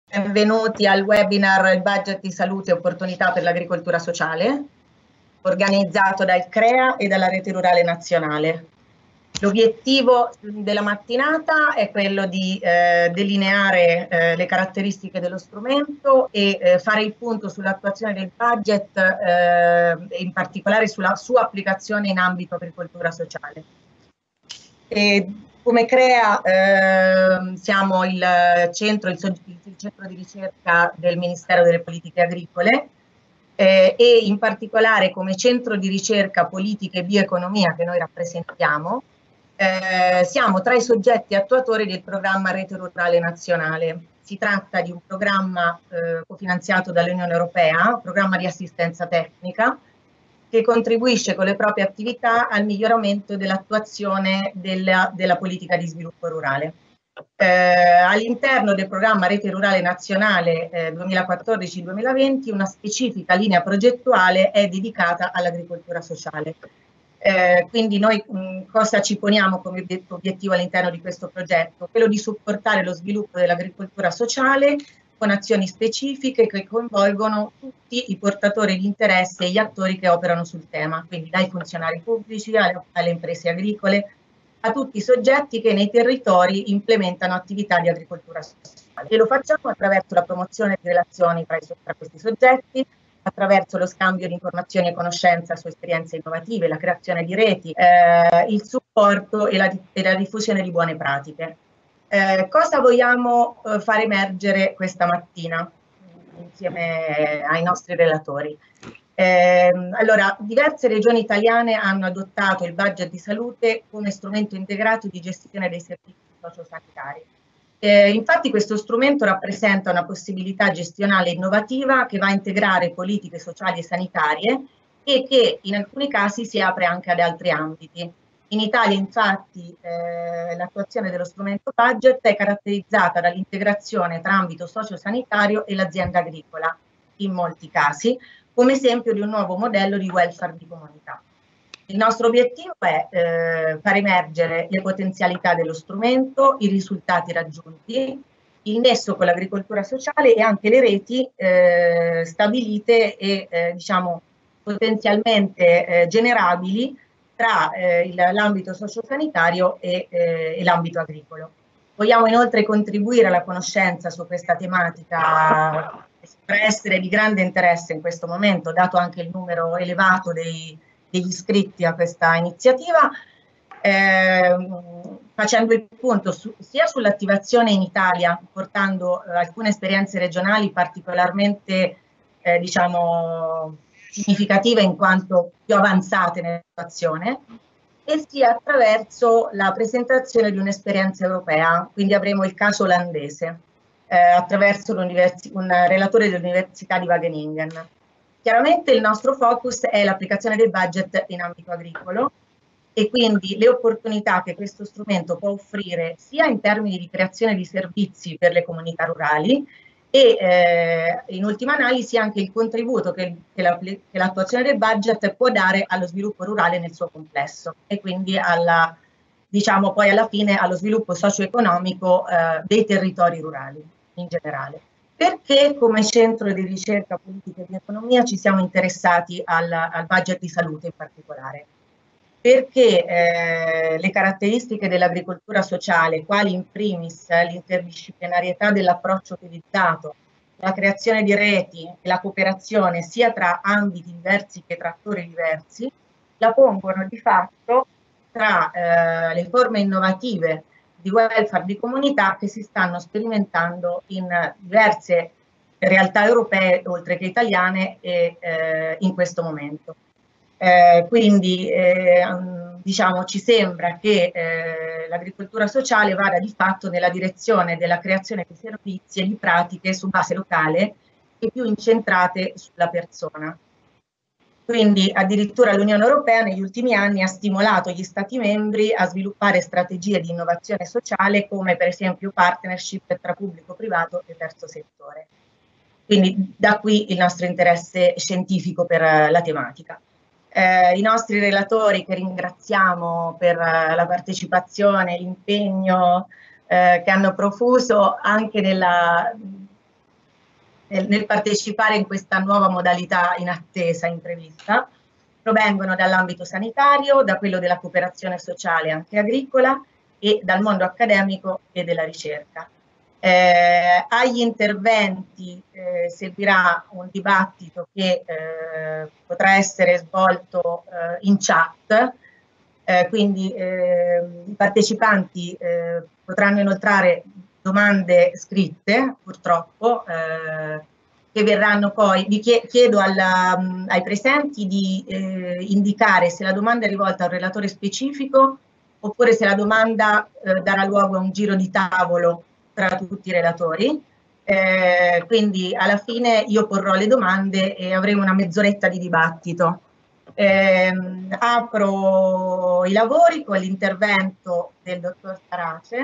Benvenuti al webinar Il budget di salute e opportunità per l'agricoltura sociale, organizzato dal CREA e dalla Rete Rurale Nazionale. L'obiettivo della mattinata è quello di delineare le caratteristiche dello strumento e fare il punto sull'attuazione del budget, in particolare sulla sua applicazione in ambito agricoltura sociale. Come CREA siamo il centro di ricerca del Ministero delle Politiche Agricole e in particolare come centro di ricerca politiche e bioeconomia che noi rappresentiamo, siamo tra i soggetti attuatori del programma Rete Rurale Nazionale. Si tratta di un programma cofinanziato dall'Unione Europea, programma di assistenza tecnica, che contribuisce con le proprie attività al miglioramento dell'attuazione della politica di sviluppo rurale. All'interno del programma Rete Rurale Nazionale 2014-2020 una specifica linea progettuale è dedicata all'agricoltura sociale. Quindi noi cosa ci poniamo come obiettivo all'interno di questo progetto? Quello di supportare lo sviluppo dell'agricoltura sociale con azioni specifiche che coinvolgono tutti i portatori di interesse e gli attori che operano sul tema, quindi dai funzionari pubblici alle imprese agricole, a tutti i soggetti che nei territori implementano attività di agricoltura sociale. E lo facciamo attraverso la promozione di relazioni tra questi soggetti, attraverso lo scambio di informazioni e conoscenza su esperienze innovative, la creazione di reti, il supporto e la diffusione di buone pratiche. Cosa vogliamo far emergere questa mattina insieme ai nostri relatori? Allora, diverse regioni italiane hanno adottato il budget di salute come strumento integrato di gestione dei servizi sociosanitari. Infatti questo strumento rappresenta una possibilità gestionale innovativa che va a integrare politiche sociali e sanitarie e che in alcuni casi si apre anche ad altri ambiti. In Italia infatti l'attuazione dello strumento budget è caratterizzata dall'integrazione tra ambito sociosanitario e l'azienda agricola, in molti casi, come esempio di un nuovo modello di welfare di comunità. Il nostro obiettivo è far emergere le potenzialità dello strumento, i risultati raggiunti, il nesso con l'agricoltura sociale e anche le reti stabilite e diciamo potenzialmente generabili tra l'ambito sociosanitario e l'ambito agricolo. Vogliamo inoltre contribuire alla conoscenza su questa tematica che sembra essere di grande interesse in questo momento, dato anche il numero elevato degli iscritti a questa iniziativa, facendo il punto sia sull'attivazione in Italia, portando alcune esperienze regionali particolarmente diciamo significative in quanto più avanzate nell'attuazione, e sia attraverso la presentazione di un'esperienza europea, quindi avremo il caso olandese attraverso un relatore dell'Università di Wageningen. Chiaramente il nostro focus è l'applicazione del budget in ambito agricolo e quindi le opportunità che questo strumento può offrire sia in termini di creazione di servizi per le comunità rurali e in ultima analisi anche il contributo che l'attuazione del budget può dare allo sviluppo rurale nel suo complesso e quindi diciamo poi alla fine allo sviluppo socio-economico dei territori rurali in generale. Perché come centro di ricerca politica e di economia ci siamo interessati al budget di salute in particolare? Perché le caratteristiche dell'agricoltura sociale, quali in primis l'interdisciplinarietà dell'approccio utilizzato, la creazione di reti e la cooperazione sia tra ambiti diversi che tra attori diversi, la pongono di fatto tra le forme innovative di welfare di comunità che si stanno sperimentando in diverse realtà europee, oltre che italiane, in questo momento. Quindi diciamo ci sembra che l'agricoltura sociale vada di fatto nella direzione della creazione di servizi e di pratiche su base locale e più incentrate sulla persona. Quindi addirittura l'Unione Europea negli ultimi anni ha stimolato gli Stati membri a sviluppare strategie di innovazione sociale come per esempio partnership tra pubblico, privato e terzo settore. Quindi da qui il nostro interesse scientifico per la tematica. I nostri relatori che ringraziamo per la partecipazione, l'impegno che hanno profuso anche nel partecipare in questa nuova modalità in attesa intervista provengono dall'ambito sanitario, da quello della cooperazione sociale anche agricola e dal mondo accademico e della ricerca. Agli interventi seguirà un dibattito che potrà essere svolto in chat, quindi i partecipanti potranno inoltrare domande scritte, purtroppo, che verranno poi, chiedo ai presenti di indicare se la domanda è rivolta a un relatore specifico oppure se la domanda darà luogo a un giro di tavolo tra tutti i relatori. Quindi alla fine io porrò le domande e avremo una mezz'oretta di dibattito. Apro i lavori con l'intervento del dottor Starace,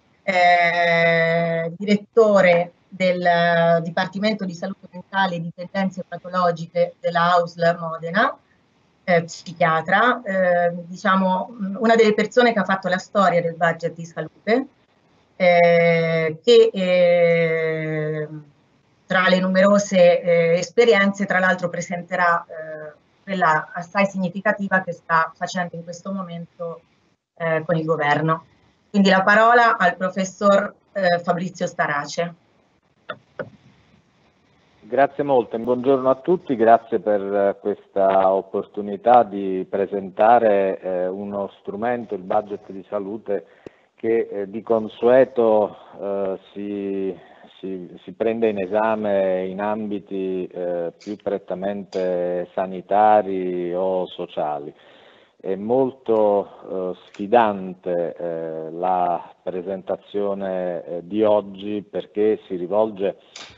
direttore del Dipartimento di Salute Mentale e Dipendenze Patologiche della AUSL Modena, psichiatra, diciamo una delle persone che ha fatto la storia del budget di salute, che tra le numerose esperienze tra l'altro presenterà quella assai significativa che sta facendo in questo momento con il governo. Quindi la parola al professor Fabrizio Starace. Grazie molte, buongiorno a tutti, grazie per questa opportunità di presentare uno strumento, il budget di salute, che di consueto si prende in esame in ambiti più prettamente sanitari o sociali. È molto sfidante la presentazione di oggi perché si rivolge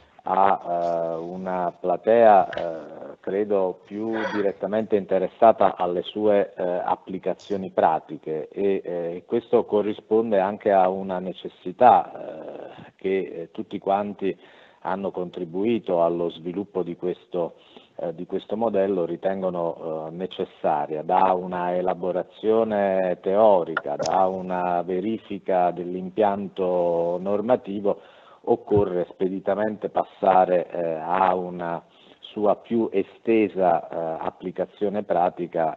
a una platea credo più direttamente interessata alle sue applicazioni pratiche e questo corrisponde anche a una necessità che tutti quanti hanno contribuito allo sviluppo di questo modello ritengono necessaria, da una elaborazione teorica, da una verifica dell'impianto normativo. Occorre speditamente passare a una sua più estesa applicazione pratica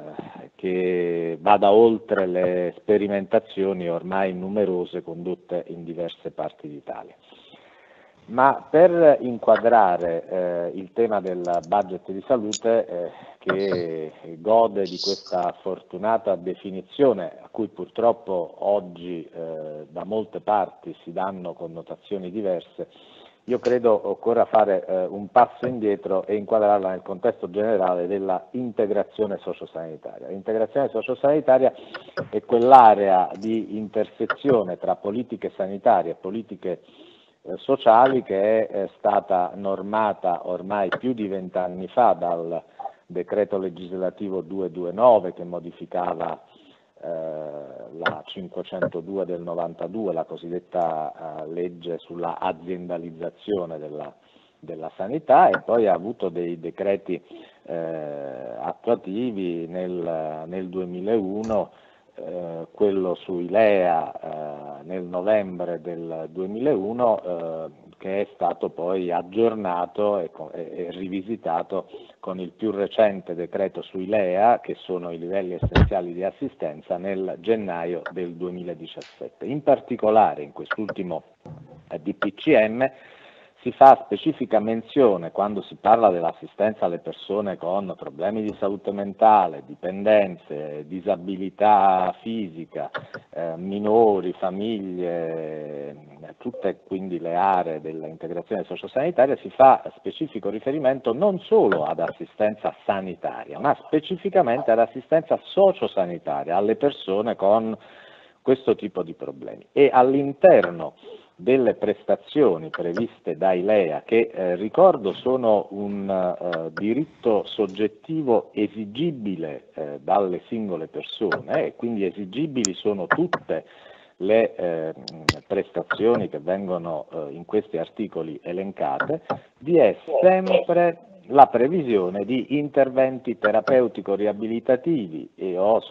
che vada oltre le sperimentazioni ormai numerose condotte in diverse parti d'Italia. Ma per inquadrare il tema del budget di salute che gode di questa fortunata definizione a cui purtroppo oggi da molte parti si danno connotazioni diverse, io credo occorra fare un passo indietro e inquadrarla nel contesto generale della integrazione sociosanitaria. L'integrazione sociosanitaria è quell'area di intersezione tra politiche sanitarie e politiche sociali che è stata normata ormai più di 20 anni fa dal decreto legislativo 229 che modificava la 502 del 92, la cosiddetta legge sulla aziendalizzazione della sanità, e poi ha avuto dei decreti attuativi nel 2001, quello sui LEA nel novembre del 2001 che è stato poi aggiornato e rivisitato con il più recente decreto sui LEA, che sono i livelli essenziali di assistenza, nel gennaio del 2017. In particolare in quest'ultimo DPCM si fa specifica menzione, quando si parla dell'assistenza alle persone con problemi di salute mentale, dipendenze, disabilità fisica, minori, famiglie, tutte quindi le aree dell'integrazione sociosanitaria, si fa specifico riferimento non solo ad assistenza sanitaria, ma specificamente ad assistenza sociosanitaria alle persone con questo tipo di problemi. E all'interno delle prestazioni previste dai LEA, che ricordo sono un diritto soggettivo esigibile dalle singole persone, e quindi esigibili sono tutte le prestazioni che vengono in questi articoli elencate, vi è sempre la previsione di interventi terapeutico-riabilitativi e o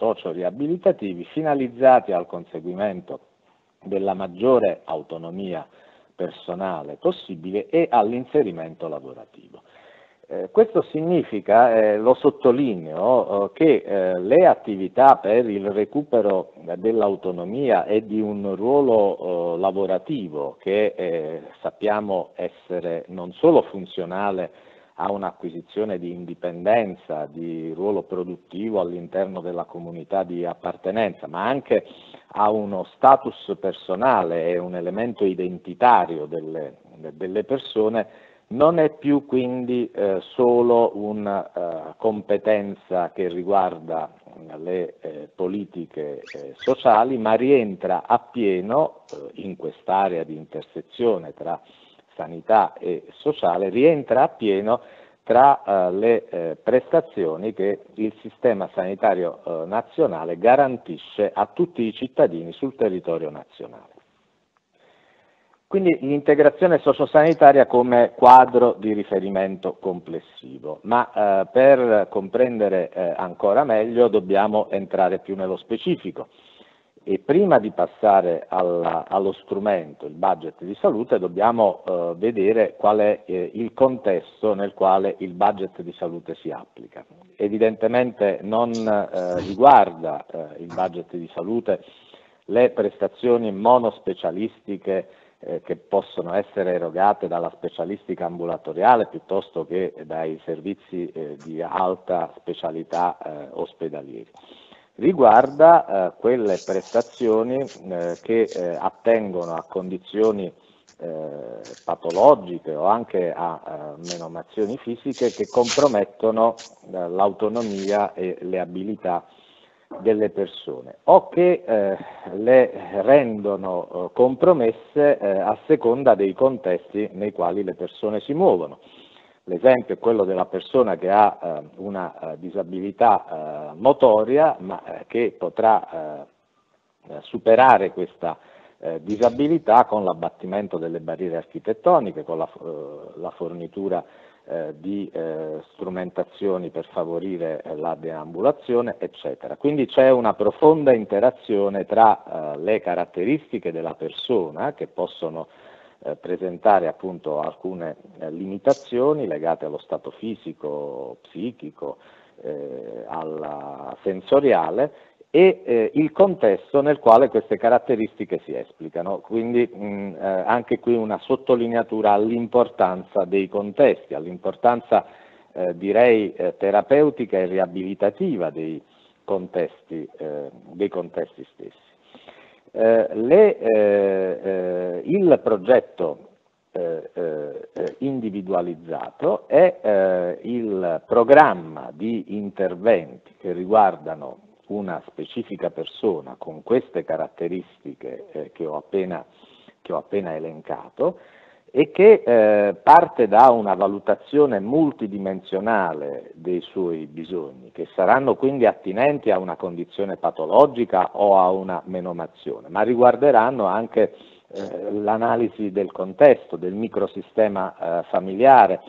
socio-riabilitativi finalizzati al conseguimento della maggiore autonomia personale possibile e all'inserimento lavorativo. Questo significa, lo sottolineo, che le attività per il recupero dell'autonomia e di un ruolo lavorativo che sappiamo essere non solo funzionale a un'acquisizione di indipendenza, di ruolo produttivo all'interno della comunità di appartenenza, ma anche a uno status personale e un elemento identitario delle persone, non è più quindi solo una competenza che riguarda le politiche sociali, ma rientra appieno in quest'area di intersezione tra sanità e sociale, rientra appieno tra le prestazioni che il sistema sanitario nazionale garantisce a tutti i cittadini sul territorio nazionale. Quindi l'integrazione sociosanitaria come quadro di riferimento complessivo, ma per comprendere ancora meglio dobbiamo entrare più nello specifico e prima di passare allo strumento, il budget di salute, dobbiamo vedere qual è il contesto nel quale il budget di salute si applica. Evidentemente non riguarda il budget di salute le prestazioni monospecialistiche che possono essere erogate dalla specialistica ambulatoriale piuttosto che dai servizi di alta specialità ospedalieri. Riguarda quelle prestazioni che attengono a condizioni patologiche o anche a menomazioni fisiche che compromettono l'autonomia e le abilità delle persone o che le rendono compromesse a seconda dei contesti nei quali le persone si muovono. L'esempio è quello della persona che ha una disabilità motoria ma che potrà superare questa disabilità con l'abbattimento delle barriere architettoniche, con la fornitura di strumentazioni per favorire la deambulazione, eccetera. Quindi c'è una profonda interazione tra le caratteristiche della persona che possono presentare appunto alcune limitazioni legate allo stato fisico, psichico, alla sensoriale e il contesto nel quale queste caratteristiche si esplicano, quindi anche qui una sottolineatura all'importanza dei contesti, all'importanza direi terapeutica e riabilitativa dei contesti stessi. Il progetto individualizzato è il programma di interventi che riguardano una specifica persona con queste caratteristiche che ho appena elencato e che parte da una valutazione multidimensionale dei suoi bisogni, che saranno quindi attinenti a una condizione patologica o a una menomazione, ma riguarderanno anche l'analisi del contesto, del microsistema familiare,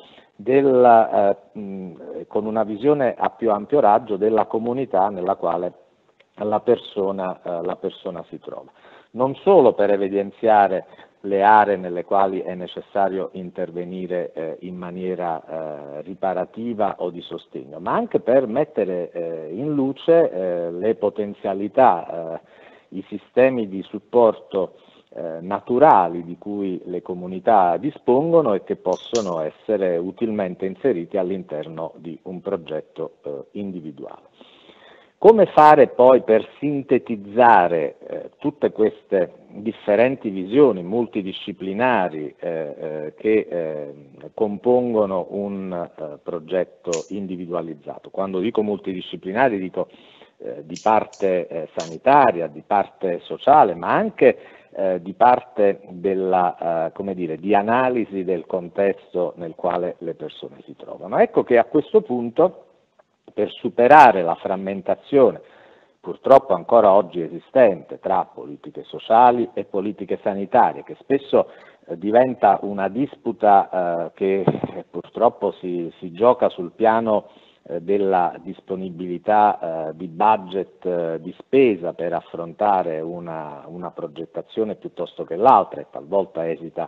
con una visione a più ampio raggio della comunità nella quale la persona si trova. Non solo per evidenziare le aree nelle quali è necessario intervenire in maniera riparativa o di sostegno, ma anche per mettere in luce le potenzialità, i sistemi di supporto naturali di cui le comunità dispongono e che possono essere utilmente inseriti all'interno di un progetto individuale. Come fare poi per sintetizzare tutte queste differenti visioni multidisciplinari che compongono un progetto individualizzato? Quando dico multidisciplinari dico di parte sanitaria, di parte sociale, ma anche di parte di analisi del contesto nel quale le persone si trovano. Ecco che a questo punto, per superare la frammentazione purtroppo ancora oggi esistente tra politiche sociali e politiche sanitarie, che spesso diventa una disputa che purtroppo si gioca sul piano della disponibilità di budget di spesa per affrontare una progettazione piuttosto che l'altra, e talvolta esita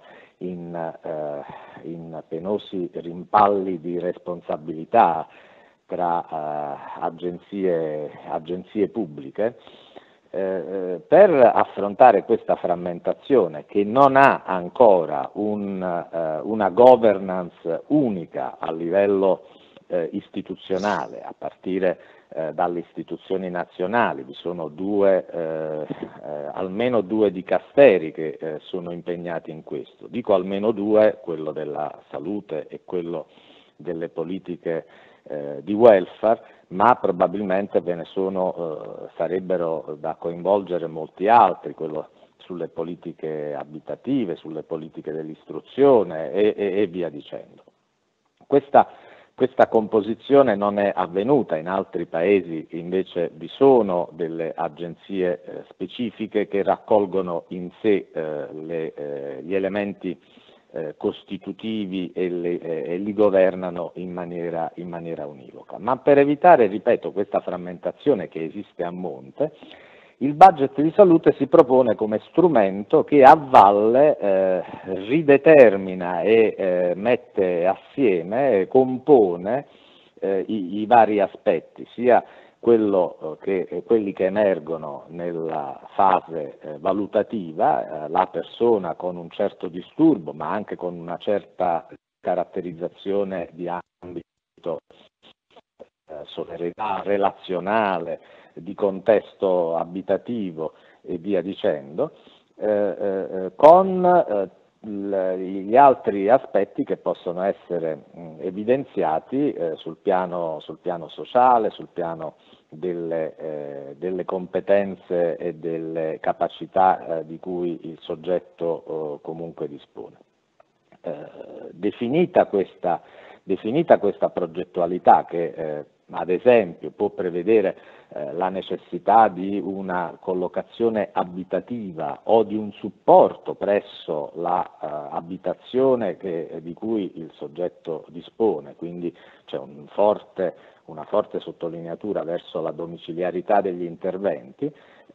in penosi rimpalli di responsabilità tra agenzie pubbliche. Per affrontare questa frammentazione, che non ha ancora una governance unica a livello istituzionale, a partire dalle istituzioni nazionali, vi sono almeno due dicasteri che sono impegnati in questo. Dico almeno due, quello della salute e quello delle politiche di welfare, ma probabilmente ve ne sarebbero da coinvolgere molti altri, quello sulle politiche abitative, sulle politiche dell'istruzione e via dicendo. Questa composizione non è avvenuta, in altri paesi invece vi sono delle agenzie specifiche che raccolgono in sé gli elementi costitutivi e li governano in maniera univoca. Ma per evitare, ripeto, questa frammentazione che esiste a monte, il budget di salute si propone come strumento che a valle ridetermina e mette assieme, compone i vari aspetti, sia quelli che emergono nella fase valutativa, la persona con un certo disturbo, ma anche con una certa caratterizzazione di ambito solidarietà relazionale, di contesto abitativo e via dicendo, con gli altri aspetti che possono essere evidenziati sul piano sociale, sul piano delle competenze e delle capacità di cui il soggetto comunque dispone. Definita questa progettualità che ad esempio può prevedere la necessità di una collocazione abitativa o di un supporto presso l'abitazione di cui il soggetto dispone, quindi c'è una forte sottolineatura verso la domiciliarità degli interventi,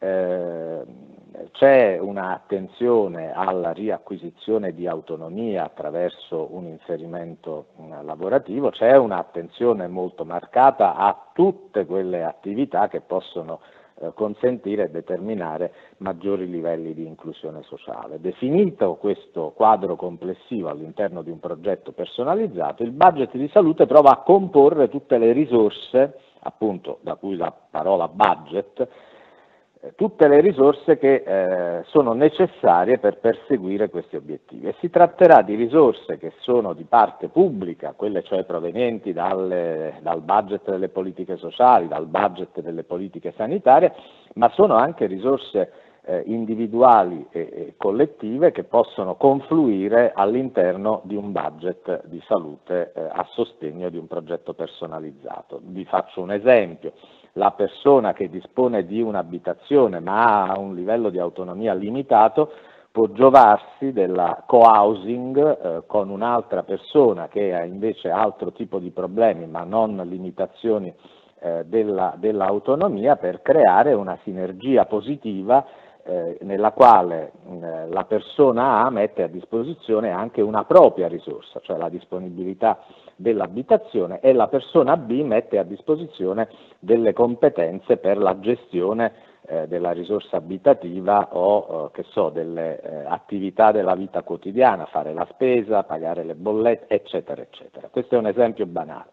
c'è un'attenzione alla riacquisizione di autonomia attraverso un inserimento lavorativo, c'è un'attenzione molto marcata a tutte quelle attività che possono consentire e determinare maggiori livelli di inclusione sociale. Definito questo quadro complessivo all'interno di un progetto personalizzato, il budget di salute prova a comporre tutte le risorse, appunto da cui la parola budget, tutte le risorse che sono necessarie per perseguire questi obiettivi, e si tratterà di risorse che sono di parte pubblica, quelle cioè provenienti dal budget delle politiche sociali, dal budget delle politiche sanitarie, ma sono anche risorse individuali e collettive che possono confluire all'interno di un budget di salute a sostegno di un progetto personalizzato. Vi faccio un esempio: la persona che dispone di un'abitazione ma ha un livello di autonomia limitato può giovarsi della co-housing con un'altra persona che ha invece altro tipo di problemi ma non limitazioni dell'autonomia, per creare una sinergia positiva nella quale la persona A mette a disposizione anche una propria risorsa, cioè la disponibilità dell'abitazione, e la persona B mette a disposizione delle competenze per la gestione della risorsa abitativa o delle attività della vita quotidiana, fare la spesa, pagare le bollette, eccetera, eccetera. Questo è un esempio banale.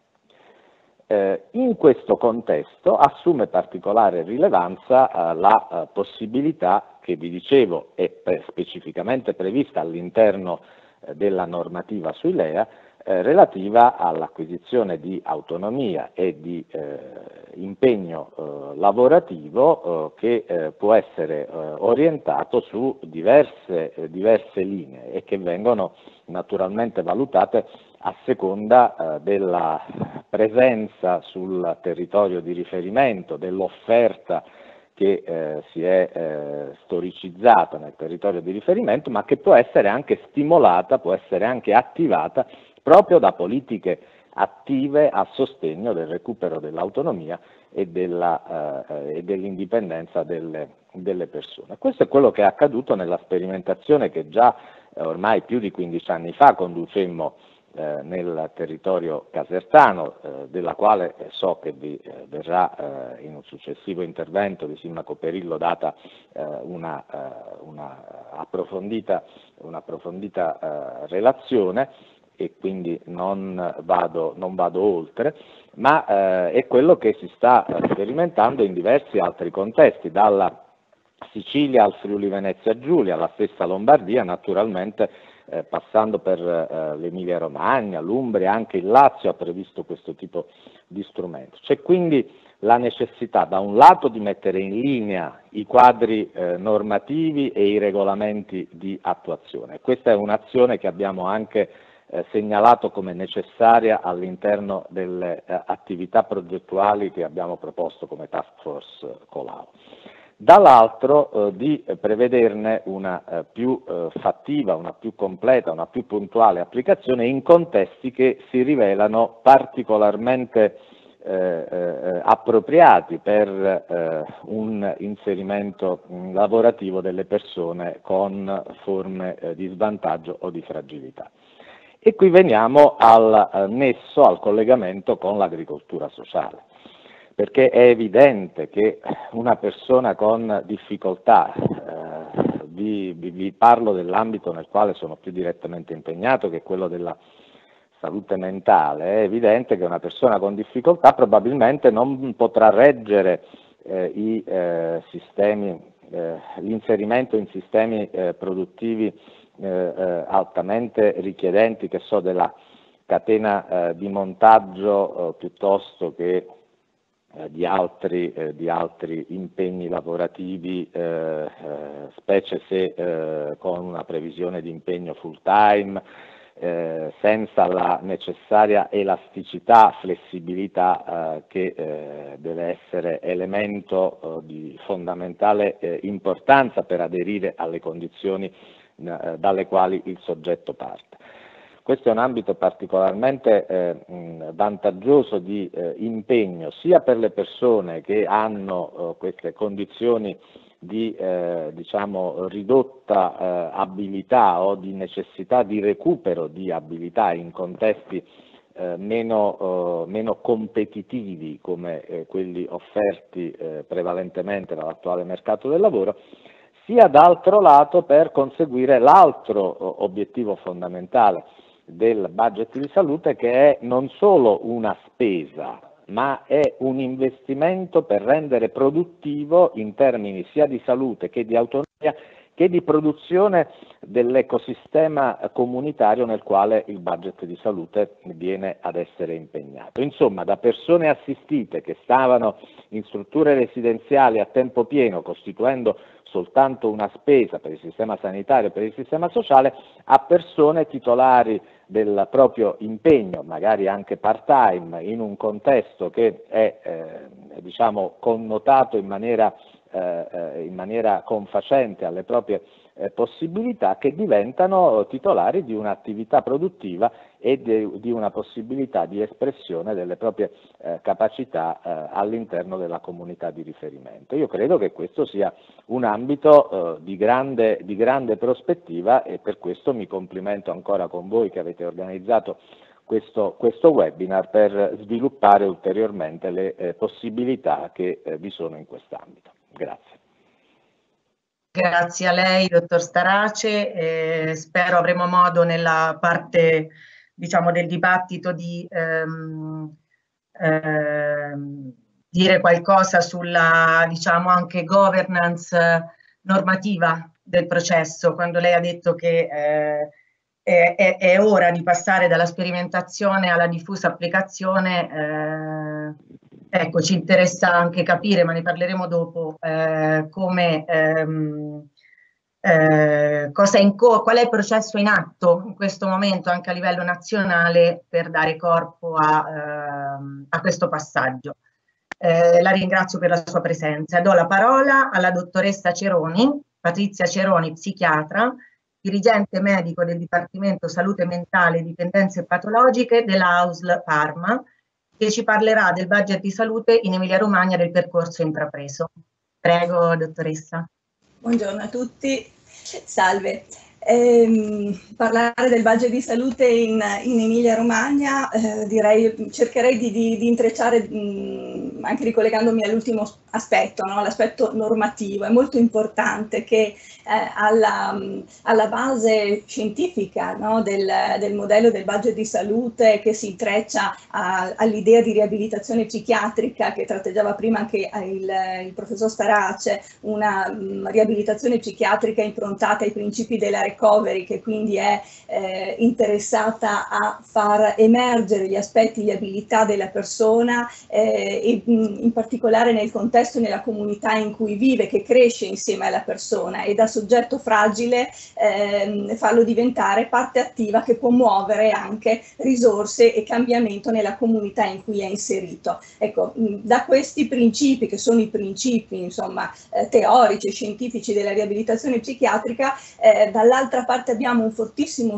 In questo contesto assume particolare rilevanza la possibilità, che vi dicevo è specificamente prevista all'interno della normativa sui LEA, relativa all'acquisizione di autonomia e di impegno lavorativo che può essere orientato su diverse linee e che vengono naturalmente valutate a seconda della presenza sul territorio di riferimento, dell'offerta che si è storicizzata nel territorio di riferimento, ma che può essere anche stimolata, può essere anche attivata proprio da politiche attive a sostegno del recupero dell'autonomia e dell'indipendenza delle persone. Questo è quello che è accaduto nella sperimentazione che già ormai più di 15 anni fa conducemmo nel territorio casertano, della quale so che vi verrà in un successivo intervento di Sindaco Perillo data una approfondita relazione, e quindi non vado oltre, ma è quello che si sta sperimentando in diversi altri contesti, dalla Sicilia al Friuli Venezia Giulia, alla stessa Lombardia, naturalmente passando per l'Emilia Romagna, l'Umbria, anche il Lazio ha previsto questo tipo di strumento. C'è quindi la necessità da un lato di mettere in linea i quadri normativi e i regolamenti di attuazione. Questa è un'azione che abbiamo anche segnalato come necessaria all'interno delle attività progettuali che abbiamo proposto come Task Force Colau. Dall'altro di prevederne una più fattiva, una più completa, una più puntuale applicazione in contesti che si rivelano particolarmente appropriati per un inserimento lavorativo delle persone con forme di svantaggio o di fragilità. E qui veniamo al nesso, al collegamento con l'agricoltura sociale, perché è evidente che una persona con difficoltà, vi parlo dell'ambito nel quale sono più direttamente impegnato, che è quello della salute mentale, è evidente che una persona con difficoltà probabilmente non potrà reggere l'inserimento in sistemi produttivi altamente richiedenti, che so, della catena di montaggio piuttosto che di altri impegni lavorativi, specie se con una previsione di impegno full time, senza la necessaria elasticità, flessibilità che deve essere elemento di fondamentale importanza per aderire alle condizioni dalle quali il soggetto parte. Questo è un ambito particolarmente vantaggioso di impegno sia per le persone che hanno queste condizioni di ridotta abilità o di necessità di recupero di abilità in contesti meno competitivi come quelli offerti prevalentemente dall'attuale mercato del lavoro, sia d'altro lato per conseguire l'altro obiettivo fondamentale del budget di salute, che è non solo una spesa, ma è un investimento per rendere produttivo in termini sia di salute che di autonomia che di produzione dell'ecosistema comunitario nel quale il budget di salute viene ad essere impegnato. Insomma, da persone assistite che stavano in strutture residenziali a tempo pieno, costituendo soltanto una spesa per il sistema sanitario e per il sistema sociale, a persone titolari del proprio impegno, magari anche part-time, in un contesto che è connotato in maniera confacente alle proprie possibilità, che diventano titolari di un'attività produttiva e di una possibilità di espressione delle proprie capacità all'interno della comunità di riferimento. Io credo che questo sia un ambito di grande prospettiva, e per questo mi complimento ancora con voi che avete organizzato questo webinar per sviluppare ulteriormente le possibilità che vi sono in quest'ambito. Grazie. Grazie a lei, dottor Starace. Spero avremo modo nella parte, diciamo, del dibattito di dire qualcosa sulla, diciamo, anche governance normativa del processo, quando lei ha detto che è ora di passare dalla sperimentazione alla diffusa applicazione. Ecco, ci interessa anche capire, ma ne parleremo dopo, qual è il processo in atto in questo momento anche a livello nazionale per dare corpo a questo passaggio. La ringrazio per la sua presenza. Do la parola alla dottoressa Ceroni, Patrizia Ceroni, psichiatra, dirigente medico del Dipartimento Salute Mentale e Dipendenze Patologiche della AUSL Parma, che ci parlerà del budget di salute in Emilia-Romagna del percorso intrapreso. Prego, dottoressa. Buongiorno a tutti, salve. Parlare del budget di salute in Emilia-Romagna, cercherei di intrecciare, anche ricollegandomi all'ultimo aspetto, no? L'aspetto normativo. È molto importante che alla base scientifica, no? del modello del budget di salute, che si intreccia all'idea di riabilitazione psichiatrica che tratteggiava prima anche il professor Starace, una riabilitazione psichiatrica improntata ai principi della recovery, che quindi è interessata a far emergere gli aspetti di abilità della persona e in particolare nel contesto e nella comunità in cui vive, che cresce insieme alla persona, e da soggetto fragile farlo diventare parte attiva che può muovere anche risorse e cambiamento nella comunità in cui è inserito. Ecco, da questi principi, che sono i principi insomma teorici e scientifici della riabilitazione psichiatrica, dall'altra parte abbiamo un fortissimo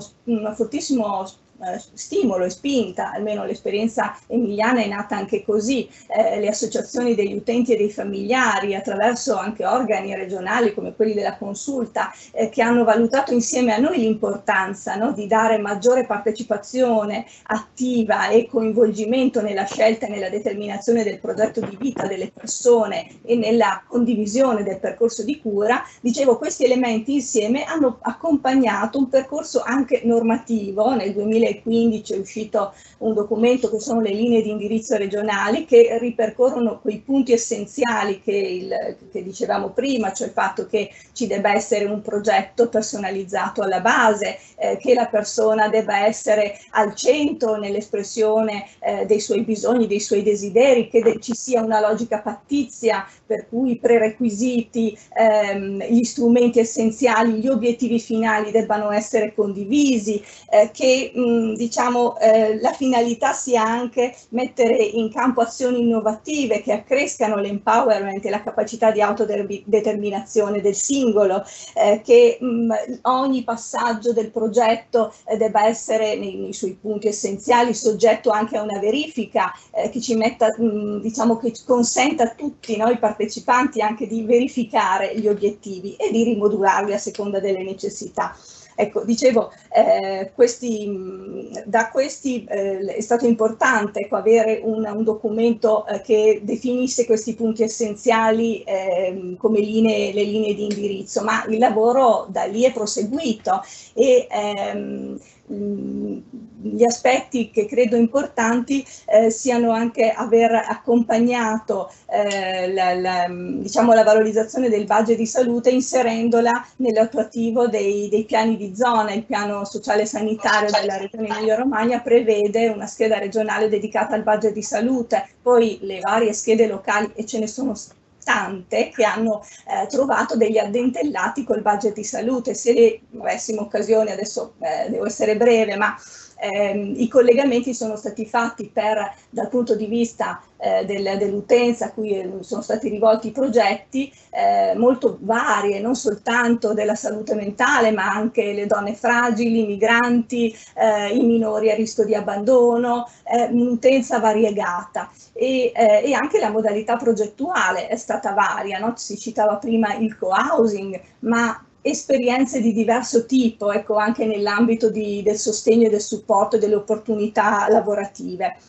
stimolo e spinta, almeno l'esperienza emiliana è nata anche così, le associazioni degli utenti e dei familiari, attraverso anche organi regionali come quelli della consulta, che hanno valutato insieme a noi l'importanza, no, di dare maggiore partecipazione attiva e coinvolgimento nella scelta e nella determinazione del progetto di vita delle persone e nella condivisione del percorso di cura. Dicevo, questi elementi insieme hanno accompagnato un percorso anche normativo. Nel 2015 è uscito un documento che sono le linee di indirizzo regionali, che ripercorrono quei punti essenziali che dicevamo prima, cioè il fatto che ci debba essere un progetto personalizzato alla base, che la persona debba essere al centro nell'espressione dei suoi bisogni, dei suoi desideri, che ci sia una logica pattizia per cui i prerequisiti, gli strumenti essenziali, gli obiettivi finali debbano essere condivisi, che la finalità sia anche mettere in campo azioni innovative che accrescano l'empowerment e la capacità di autodeterminazione del singolo, che ogni passaggio del progetto debba essere nei suoi punti essenziali soggetto anche a una verifica che ci metta, che consenta a tutti noi partecipanti anche di verificare gli obiettivi e di rimodularli a seconda delle necessità. Ecco, dicevo, da questi è stato importante, ecco, avere un documento che definisse questi punti essenziali come le linee di indirizzo, ma il lavoro da lì è proseguito e gli aspetti che credo importanti siano anche aver accompagnato la valorizzazione del budget di salute, inserendola nell'attuativo dei piani di zona. Il piano sociale sanitario della Regione Emilia-Romagna prevede una scheda regionale dedicata al budget di salute, poi le varie schede locali, e ce ne sono tante, che hanno trovato degli addentellati col budget di salute. Se avessimo occasione, adesso devo essere breve, ma i collegamenti sono stati fatti dal punto di vista dell'utenza a cui sono stati rivolti i progetti, molto varie, non soltanto della salute mentale, ma anche le donne fragili, i migranti, i minori a rischio di abbandono, un'utenza variegata. E anche la modalità progettuale è stata varia, no? Si citava prima il co-housing, ma esperienze di diverso tipo, ecco, anche nell'ambito del sostegno e del supporto delle opportunità lavorative.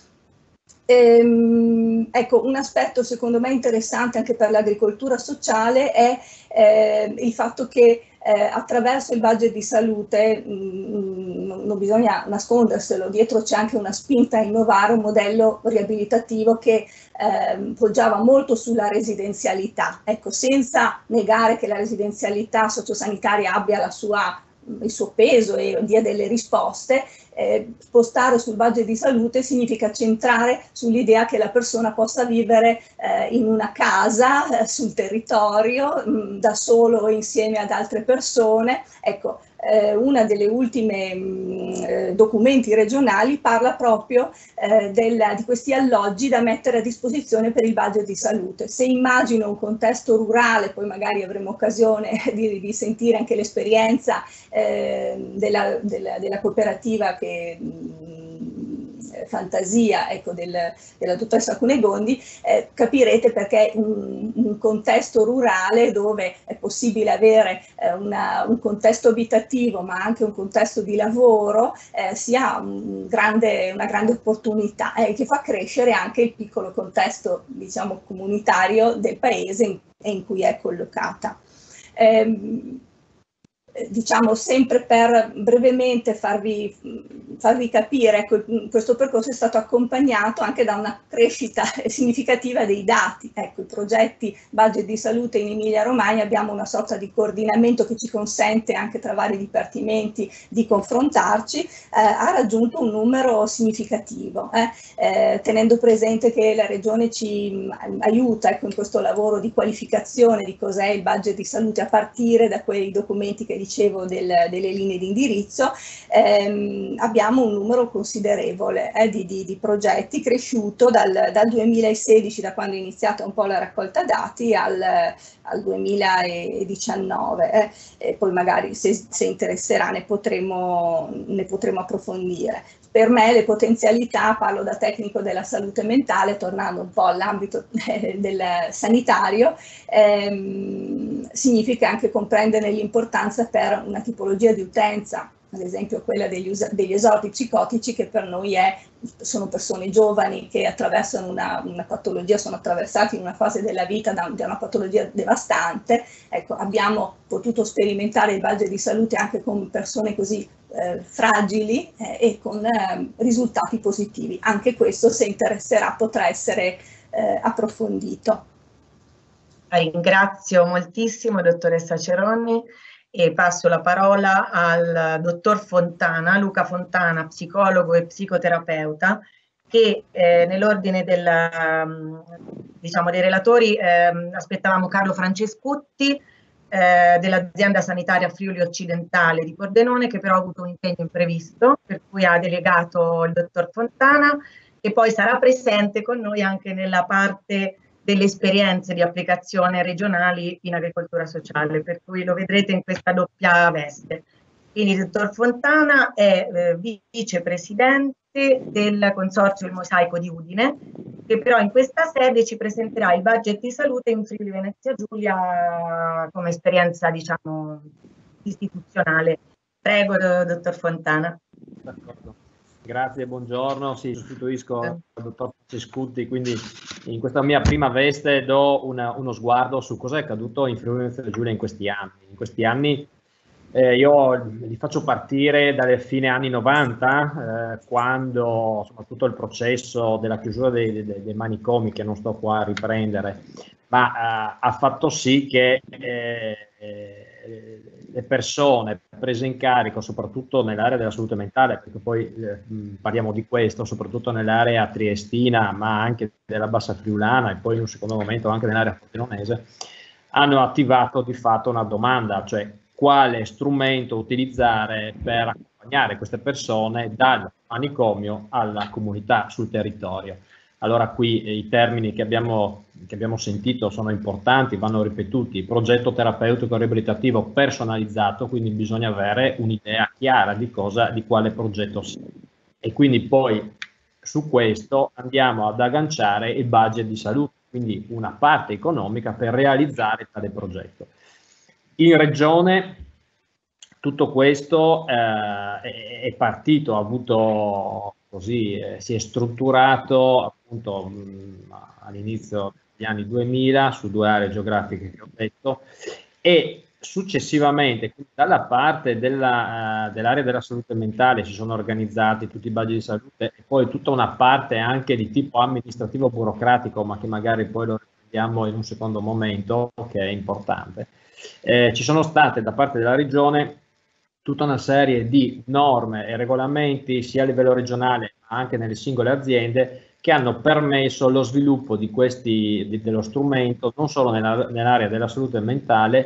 Ecco, un aspetto secondo me interessante anche per l'agricoltura sociale è il fatto che attraverso il budget di salute, non bisogna nasconderselo, dietro c'è anche una spinta a innovare un modello riabilitativo che poggiava molto sulla residenzialità, ecco, senza negare che la residenzialità sociosanitaria abbia il suo peso e dia delle risposte. Spostare sul budget di salute significa centrare sull'idea che la persona possa vivere in una casa, sul territorio, da solo o insieme ad altre persone. Ecco, una delle ultime documenti regionali parla proprio di questi alloggi da mettere a disposizione per il budget di salute. Se immagino un contesto rurale, poi magari avremo occasione di sentire anche l'esperienza della cooperativa che Fantasia, ecco, della dottoressa Cunegondi, capirete perché un contesto rurale dove è possibile avere un contesto abitativo ma anche un contesto di lavoro sia una grande opportunità che fa crescere anche il piccolo contesto, diciamo, comunitario del paese in cui è collocata. Diciamo, sempre per brevemente farvi capire, ecco, questo percorso è stato accompagnato anche da una crescita significativa dei dati. Ecco, i progetti budget di salute in Emilia-Romagna abbiamo una sorta di coordinamento che ci consente anche tra vari dipartimenti di confrontarci, ha raggiunto un numero significativo, tenendo presente che la Regione ci aiuta, ecco, in questo lavoro di qualificazione di cos'è il budget di salute a partire da quei documenti che dicevo delle linee di indirizzo. Abbiamo un numero considerevole di progetti, cresciuto dal 2016, da quando è iniziata un po' la raccolta dati, al 2019. Poi magari se interesserà ne potremo approfondire. Per me le potenzialità, parlo da tecnico della salute mentale, tornando un po' all'ambito del sanitario, significa anche comprendere l'importanza per una tipologia di utenza, ad esempio quella degli esordi psicotici, che per noi sono persone giovani che attraversano una patologia, sono attraversati in una fase della vita da una patologia devastante. Ecco, abbiamo potuto sperimentare il budget di salute anche con persone così fragili e con risultati positivi. Anche questo, se interesserà, potrà essere approfondito. Ringrazio moltissimo, dottoressa Ceronni, e passo la parola al dottor Fontana, Luca Fontana, psicologo e psicoterapeuta, che nell'ordine dei relatori aspettavamo Carlo Francescutti, dell'azienda sanitaria Friuli Occidentale di Pordenone, che però ha avuto un impegno imprevisto, per cui ha delegato il dottor Fontana, che poi sarà presente con noi anche nella parte delle esperienze di applicazione regionali in agricoltura sociale, per cui lo vedrete in questa doppia veste. Quindi il dottor Fontana è vicepresidente del Consorzio Il Mosaico di Udine, che però in questa sede ci presenterà il budget di salute in Friuli Venezia Giulia come esperienza, diciamo, istituzionale. Prego, dottor Fontana. D'accordo. Grazie, buongiorno. Sì, sostituisco il dottor Francescutti, quindi in questa mia prima veste do uno sguardo su cosa è accaduto in Friuli Venezia Giulia in questi anni. In questi anni io li faccio partire dalle fine anni 90, quando soprattutto il processo della chiusura dei manicomi, che non sto qua a riprendere, ma ha fatto sì che le persone prese in carico, soprattutto nell'area della salute mentale, perché poi parliamo di questo, soprattutto nell'area triestina, ma anche della bassa friulana e poi in un secondo momento anche nell'area pordenonese, hanno attivato di fatto una domanda, cioè quale strumento utilizzare per accompagnare queste persone dal manicomio alla comunità sul territorio. Allora qui i termini che abbiamo sentito sono importanti, vanno ripetuti: progetto terapeutico riabilitativo personalizzato, quindi bisogna avere un'idea chiara di quale progetto sia. E quindi poi su questo andiamo ad agganciare il budget di salute, quindi una parte economica per realizzare tale progetto. In regione tutto questo è partito, ha avuto così, si è strutturato appunto all'inizio degli anni 2000 su 2 aree geografiche che ho detto, e successivamente dalla parte dell'area della salute mentale si sono organizzati tutti i budget di salute, e poi tutta una parte anche di tipo amministrativo burocratico, ma che magari poi lo riprendiamo in un secondo momento, che è importante. Ci sono state da parte della regione tutta una serie di norme e regolamenti sia a livello regionale ma anche nelle singole aziende, che hanno permesso lo sviluppo dello strumento non solo nell'area della salute mentale,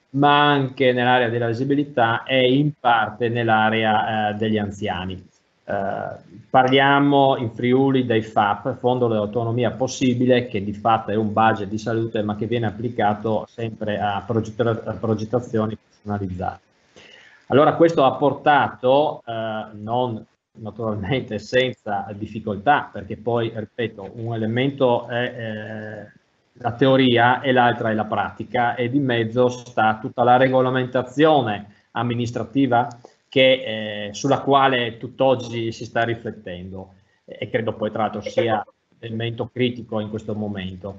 ma anche nell'area della disabilità e in parte nell'area degli anziani. Parliamo in Friuli dei FAP, Fondo dell'Autonomia Possibile, che di fatto è un budget di salute ma che viene applicato sempre a progettazioni personalizzate. Allora questo ha portato, non naturalmente senza difficoltà, perché poi, ripeto, un elemento è la teoria e l'altra è la pratica, e di mezzo sta tutta la regolamentazione amministrativa sulla quale tutt'oggi si sta riflettendo, e credo poi tra l'altro sia elemento critico in questo momento.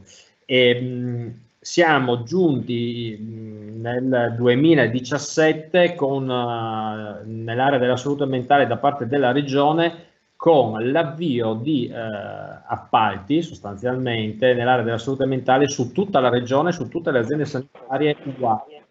Siamo giunti nel 2017 nell'area della salute mentale da parte della Regione con l'avvio di appalti sostanzialmente nell'area della salute mentale su tutta la Regione, su tutte le aziende sanitarie uguali,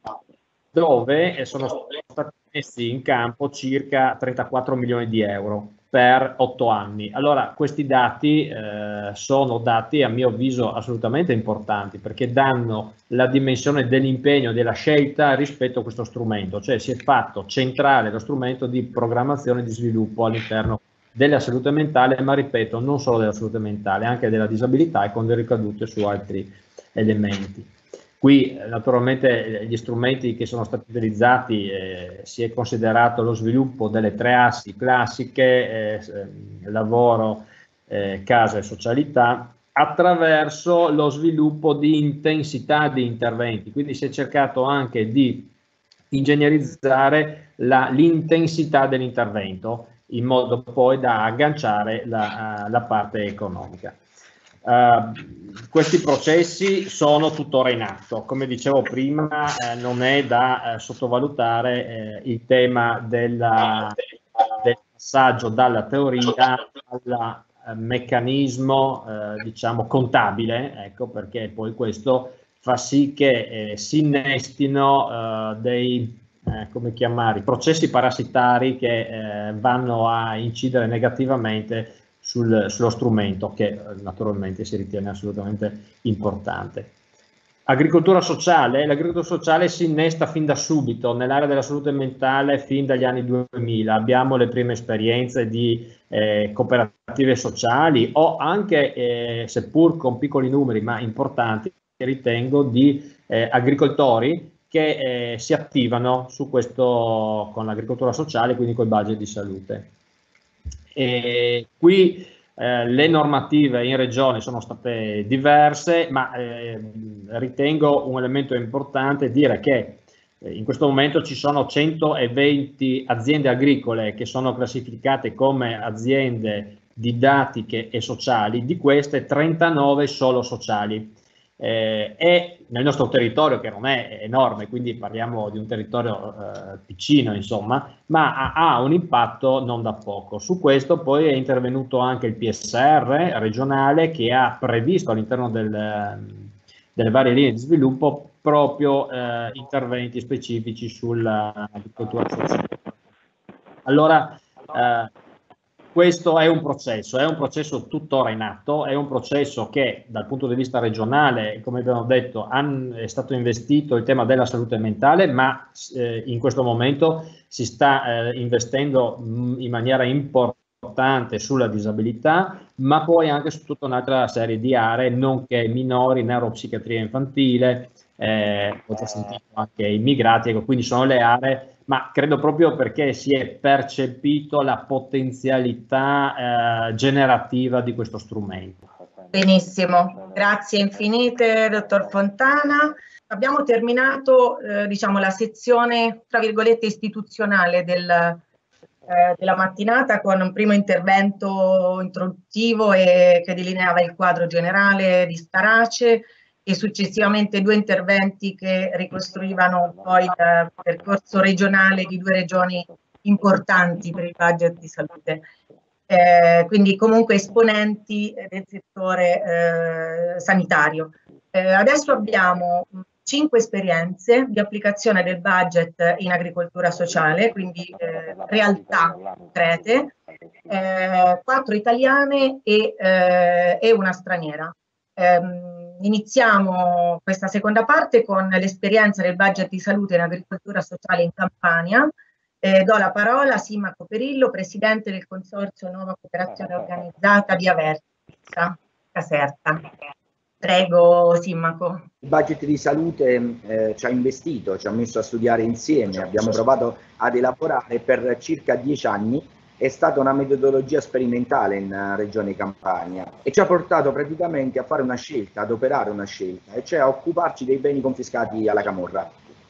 dove sono stati messi in campo circa 34 milioni di euro per 8 anni. Allora, questi dati sono dati, a mio avviso, assolutamente importanti, perché danno la dimensione dell'impegno e della scelta rispetto a questo strumento, cioè si è fatto centrale lo strumento di programmazione e di sviluppo all'interno della salute mentale, ma ripeto, non solo della salute mentale, anche della disabilità e con delle ricadute su altri elementi. Qui naturalmente gli strumenti che sono stati utilizzati, si è considerato lo sviluppo delle 3 assi classiche, lavoro, casa e socialità, attraverso lo sviluppo di intensità di interventi. Quindi si è cercato anche di ingegnerizzare l'intensità dell'intervento, in modo poi da agganciare la parte economica. Questi processi sono tuttora in atto. Come dicevo prima, non è da sottovalutare il tema del passaggio dalla teoria al meccanismo diciamo contabile, ecco, perché poi questo fa sì che si innestino dei come chiamare, processi parassitari che vanno a incidere negativamente sullo strumento, che naturalmente si ritiene assolutamente importante. Agricoltura sociale. L'agricoltura sociale si innesta fin da subito nell'area della salute mentale, fin dagli anni 2000. Abbiamo le prime esperienze di cooperative sociali o anche, seppur con piccoli numeri ma importanti, ritengo, di agricoltori che si attivano su questo con l'agricoltura sociale, quindi col budget di salute. E qui le normative in regione sono state diverse, ma ritengo un elemento importante dire che in questo momento ci sono 120 aziende agricole che sono classificate come aziende didattiche e sociali, di queste 39 solo sociali. E nel nostro territorio, che non è enorme, quindi parliamo di un territorio piccino, insomma, ma ha un impatto non da poco. Su questo poi è intervenuto anche il PSR regionale, che ha previsto all'interno delle varie linee di sviluppo proprio interventi specifici sull'agricoltura sociale. Allora, questo è un processo tuttora in atto, è un processo che dal punto di vista regionale, come abbiamo detto, è stato investito il tema della salute mentale, ma in questo momento si sta investendo in maniera importante sulla disabilità, ma poi anche su tutta un'altra serie di aree, nonché minori, neuropsichiatria infantile, ho già sentito anche immigrati, ecco, quindi sono le aree, ma credo proprio perché si è percepito la potenzialità generativa di questo strumento. Benissimo, grazie infinite, dottor Fontana. Abbiamo terminato diciamo, la sezione, tra virgolette, istituzionale della mattinata con un primo intervento introduttivo che delineava il quadro generale di Starace, e successivamente 2 interventi che ricostruivano poi il percorso regionale di 2 regioni importanti per il budget di salute. Quindi comunque esponenti del settore sanitario. Adesso abbiamo 5 esperienze di applicazione del budget in agricoltura sociale, quindi realtà concrete, 4 italiane e una straniera. iniziamo questa seconda parte con l'esperienza del budget di salute in agricoltura sociale in Campania. Do la parola a Simaco Perillo, presidente del consorzio Nuova Cooperazione Organizzata di Aversa, Caserta. Prego Simaco. Il budget di salute ci ha investito, ci ha messo a studiare insieme, abbiamo provato ad elaborare per circa 10 anni. È stata una metodologia sperimentale in Regione Campania e ci ha portato praticamente a fare una scelta, ad operare una scelta, e cioè a occuparci dei beni confiscati alla camorra.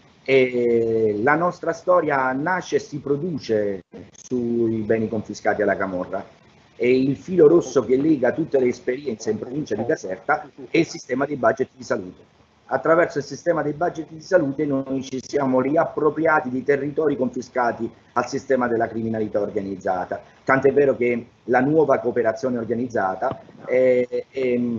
E la nostra storia nasce e si produce sui beni confiscati alla camorra, e il filo rosso che lega tutte le esperienze in provincia di Caserta è il sistema dei budget di salute. Attraverso il sistema dei budget di salute noi ci siamo riappropriati di territori confiscati al sistema della criminalità organizzata, tant'è vero che la nuova cooperazione organizzata in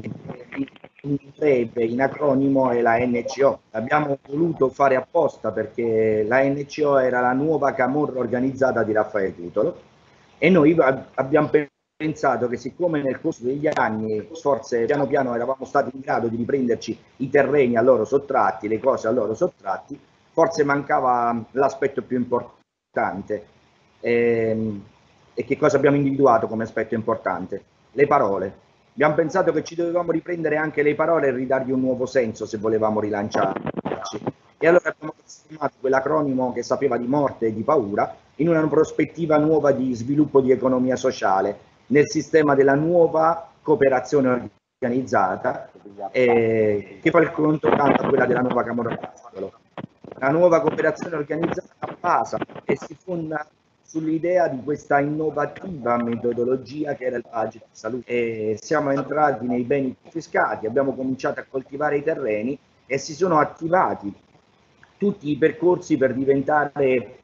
breve, in acronimo, è la NCO. L'abbiamo voluto fare apposta perché la NCO era la nuova camorra organizzata di Raffaele Tutolo, e noi abbiamo pensato che, siccome nel corso degli anni forse piano piano eravamo stati in grado di riprenderci i terreni a loro sottratti, le cose a loro sottratti, forse mancava l'aspetto più importante. E che cosa abbiamo individuato come aspetto importante? Le parole. Abbiamo pensato che ci dovevamo riprendere anche le parole e ridargli un nuovo senso se volevamo rilanciarci. E allora abbiamo trasformato quell'acronimo che sapeva di morte e di paura in una prospettiva nuova di sviluppo di economia sociale nel sistema della nuova cooperazione organizzata, che fa il conto tanto a quella della nuova Camorra. La nuova cooperazione organizzata basa e si fonda sull'idea di questa innovativa metodologia che era il budget di salute. E siamo entrati nei beni confiscati, abbiamo cominciato a coltivare i terreni e si sono attivati tutti i percorsi per diventare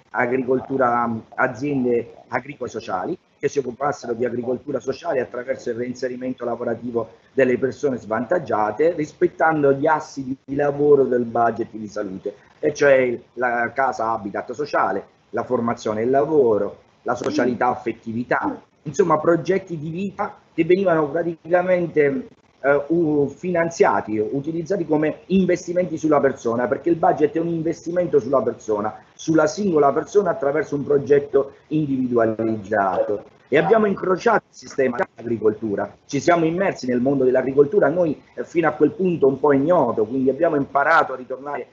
aziende agricole sociali, che si occupassero di agricoltura sociale attraverso il reinserimento lavorativo delle persone svantaggiate, rispettando gli assi di lavoro del budget di salute, e cioè la casa habitat sociale, la formazione e il lavoro, la socialità affettività, insomma progetti di vita che venivano praticamente finanziati, utilizzati come investimenti sulla persona, perché il budget è un investimento sulla persona, sulla singola persona, attraverso un progetto individualizzato. E abbiamo incrociato il sistema dell'agricoltura, ci siamo immersi nel mondo dell'agricoltura, noi fino a quel punto un po' ignoto, quindi abbiamo imparato a ritornare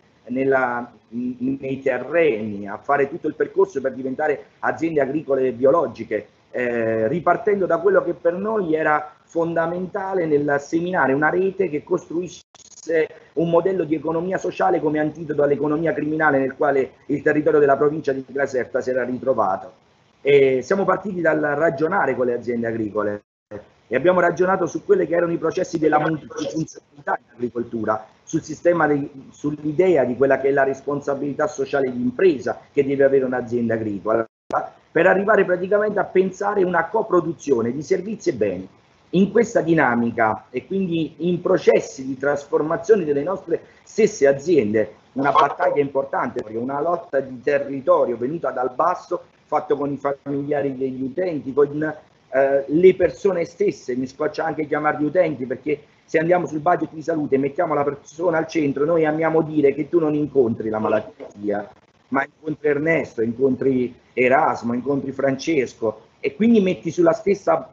nei terreni, a fare tutto il percorso per diventare aziende agricole biologiche, ripartendo da quello che per noi era fondamentale nel seminare una rete che costruisse un modello di economia sociale come antidoto all'economia criminale nel quale il territorio della provincia di Caserta si era ritrovato. E siamo partiti dal ragionare con le aziende agricole e abbiamo ragionato su quelli che erano i processi della multifunzionalità in agricoltura, sull'idea di quella che è la responsabilità sociale di impresa che deve avere un'azienda agricola, per arrivare praticamente a pensare una coproduzione di servizi e beni. In questa dinamica e quindi in processi di trasformazione delle nostre stesse aziende, una battaglia importante, perché una lotta di territorio venuta dal basso, fatto con i familiari degli utenti, con le persone stesse, mi scoccia anche chiamarli utenti, perché se andiamo sul budget di salute e mettiamo la persona al centro, noi amiamo dire che tu non incontri la malattia, ma incontri Ernesto, incontri Erasmo, incontri Francesco, e quindi metti sulla stessa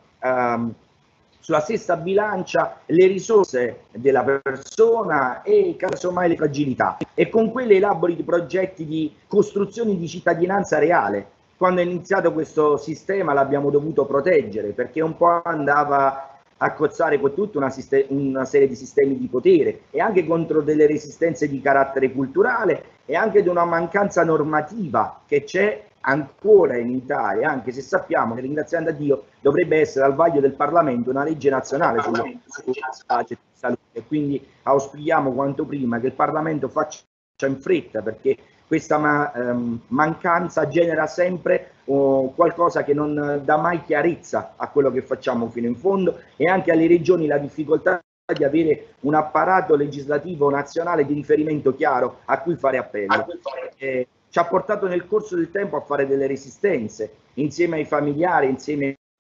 bilancia le risorse della persona e casomai le fragilità, e con quelle elabori progetti di costruzione di cittadinanza reale. Quando è iniziato questo sistema l'abbiamo dovuto proteggere, perché un po' andava a cozzare con tutta una serie di sistemi di potere, e anche contro delle resistenze di carattere culturale e anche di una mancanza normativa che c'è ancora in Italia, anche se sappiamo che, ringraziando a Dio, dovrebbe essere al vaglio del Parlamento una legge nazionale sulla salute, e quindi auspichiamo quanto prima che il Parlamento faccia in fretta, perché questa mancanza genera sempre qualcosa che non dà mai chiarezza a quello che facciamo fino in fondo, e anche alle regioni la difficoltà di avere un apparato legislativo nazionale di riferimento chiaro a cui fare appello. Ci ha portato nel corso del tempo a fare delle resistenze insieme ai familiari, insieme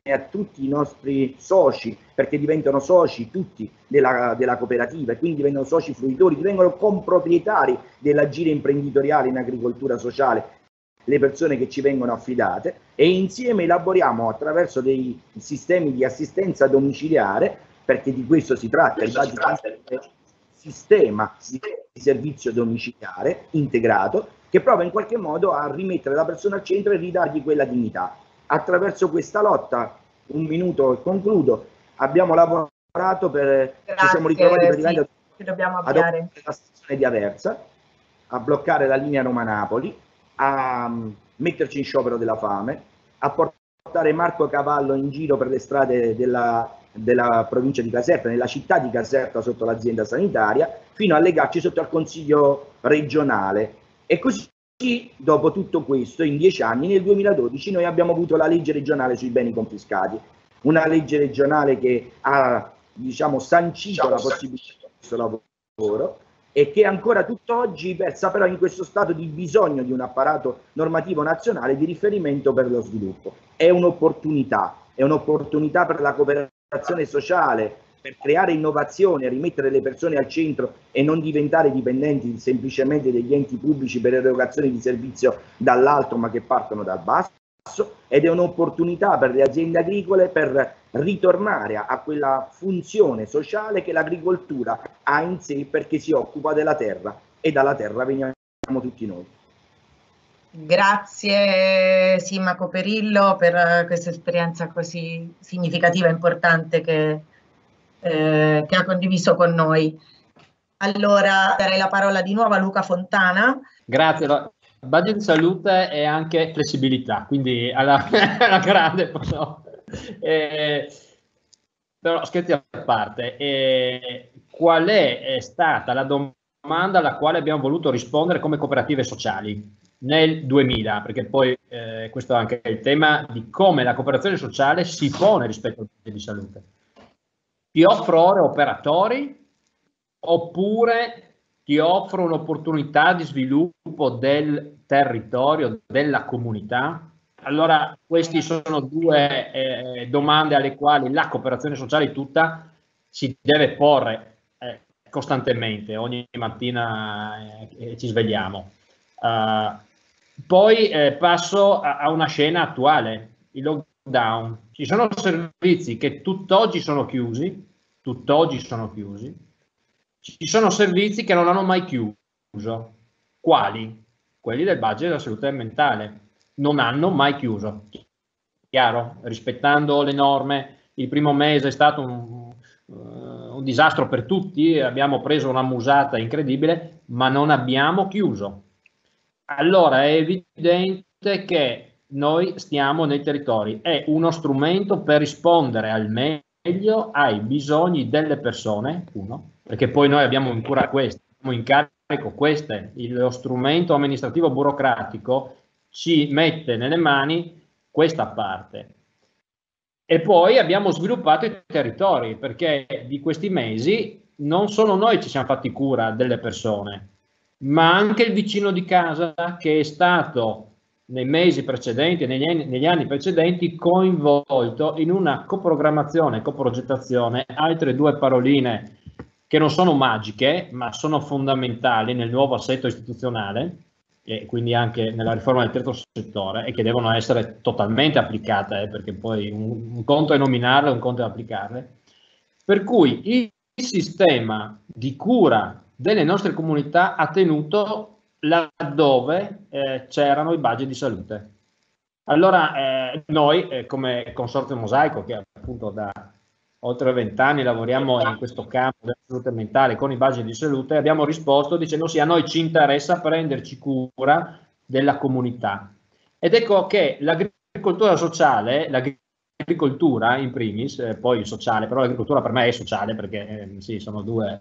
a tutti i nostri soci, perché diventano soci tutti della cooperativa e quindi diventano soci fruitori, divengono comproprietari dell'agire imprenditoriale in agricoltura sociale le persone che ci vengono affidate, e insieme elaboriamo attraverso dei sistemi di assistenza domiciliare, perché di questo si tratta, il sistema di servizio domiciliare integrato che prova in qualche modo a rimettere la persona al centro e ridargli quella dignità. Attraverso questa lotta, un minuto e concludo, abbiamo lavorato ci siamo ritrovati praticamente ad occupare la stazione di Aversa, a bloccare la linea Roma-Napoli, a metterci in sciopero della fame, a portare Marco Cavallo in giro per le strade della provincia di Caserta, nella città di Caserta sotto l'azienda sanitaria, fino a legarci sotto al Consiglio regionale. E così, dopo tutto questo, in 10 anni, nel 2012, noi abbiamo avuto la legge regionale sui beni confiscati, una legge regionale che ha, diciamo, sancito la possibilità di questo lavoro e che ancora tutt'oggi versa però in questo stato di bisogno di un apparato normativo nazionale di riferimento per lo sviluppo. È un'opportunità per la cooperazione sociale, per creare innovazione, rimettere le persone al centro e non diventare dipendenti semplicemente degli enti pubblici per erogazioni di servizio dall'alto, ma che partono dal basso, ed è un'opportunità per le aziende agricole per ritornare a quella funzione sociale che l'agricoltura ha in sé, perché si occupa della terra e dalla terra veniamo tutti noi. Grazie Simaco Perillo per questa esperienza così significativa e importante che ha condiviso con noi. Allora darei la parola di nuovo a Luca Fontana. Grazie. Il budget di salute è anche flessibilità, quindi alla grande però scherzi a parte, qual è stata la domanda alla quale abbiamo voluto rispondere come cooperative sociali nel 2000, perché poi questo è anche il tema di come la cooperazione sociale si pone rispetto al budget di salute. Ti offro ore operatori oppure ti offro un'opportunità di sviluppo del territorio, della comunità? Allora, queste sono due domande alle quali la cooperazione sociale tutta si deve porre costantemente, ogni mattina ci svegliamo. Poi passo a una scena attuale, il lockdown. Ci sono servizi che tutt'oggi sono chiusi, ci sono servizi che non hanno mai chiuso. Quali? Quelli del budget della salute mentale. Non hanno mai chiuso. Chiaro? Rispettando le norme, il primo mese è stato un disastro per tutti, abbiamo preso una musata incredibile, ma non abbiamo chiuso. Allora è evidente che noi stiamo nei territori, è uno strumento per rispondere al meglio ai bisogni delle persone, uno, perché poi noi abbiamo in cura queste, abbiamo in carico queste, lo strumento amministrativo burocratico ci mette nelle mani questa parte. E poi abbiamo sviluppato i territori, perché di questi mesi non solo noi ci siamo fatti cura delle persone, ma anche il vicino di casa che è stato nei mesi precedenti, negli anni precedenti, coinvolto in una coprogrammazione, coprogettazione, altre due paroline che non sono magiche, ma sono fondamentali nel nuovo assetto istituzionale e quindi anche nella riforma del terzo settore, e che devono essere totalmente applicate, perché poi un conto è nominarle, un conto è applicarle. Per cui il sistema di cura delle nostre comunità ha tenuto laddove c'erano i budget di salute. Allora noi come Consorzio Mosaico, che appunto da oltre 20 anni lavoriamo in questo campo della salute mentale con i budget di salute, abbiamo risposto dicendo sì, a noi ci interessa prenderci cura della comunità. Ed ecco che l'agricoltura sociale, l'agricoltura in primis, poi il sociale, però l'agricoltura per me è sociale perché sì, sono due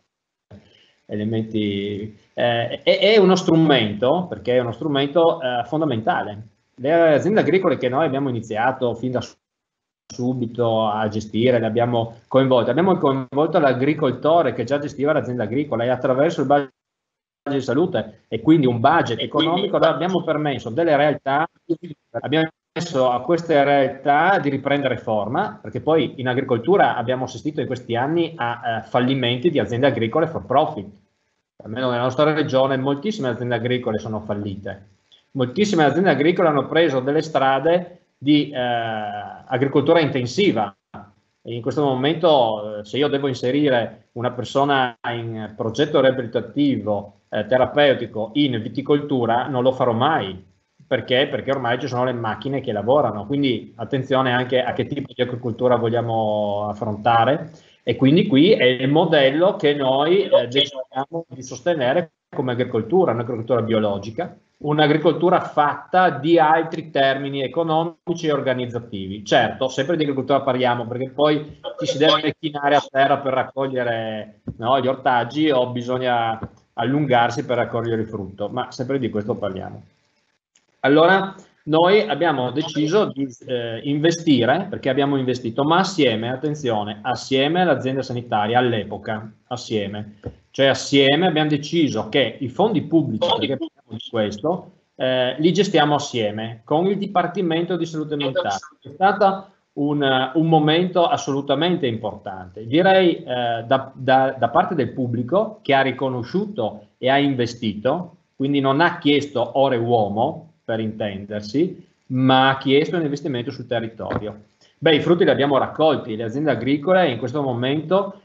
elementi, è uno strumento, perché è uno strumento fondamentale. Le aziende agricole che noi abbiamo iniziato fin da subito a gestire, le abbiamo coinvolto l'agricoltore che già gestiva l'azienda agricola, e attraverso il budget di salute e quindi un budget economico abbiamo permesso delle realtà, abbiamo permesso a queste realtà di riprendere forma, perché poi in agricoltura abbiamo assistito in questi anni a fallimenti di aziende agricole for profit. Almeno nella nostra regione moltissime aziende agricole sono fallite. Moltissime aziende agricole hanno preso delle strade di agricoltura intensiva. In questo momento, se io devo inserire una persona in progetto riabilitativo terapeutico in viticoltura, non lo farò mai. Perché? Perché ormai ci sono le macchine che lavorano. Quindi attenzione anche a che tipo di agricoltura vogliamo affrontare. E quindi qui è il modello che noi decidiamo di sostenere come agricoltura, un'agricoltura biologica, un'agricoltura fatta di altri termini economici e organizzativi. Certo, sempre di agricoltura parliamo, perché poi ci si deve chinare a terra per raccogliere, no, gli ortaggi, o bisogna allungarsi per raccogliere il frutto, ma sempre di questo parliamo. Allora, noi abbiamo deciso di investire, perché abbiamo investito, ma assieme, attenzione, assieme all'azienda sanitaria all'epoca, assieme. Cioè assieme abbiamo deciso che i fondi pubblici, perché parliamo di questo, li gestiamo assieme con il Dipartimento di Salute Mentale. È stato un momento assolutamente importante, direi da parte del pubblico, che ha riconosciuto e ha investito, quindi non ha chiesto ore uomo, per intendersi, ma ha chiesto un investimento sul territorio. Beh, i frutti li abbiamo raccolti, le aziende agricole in questo momento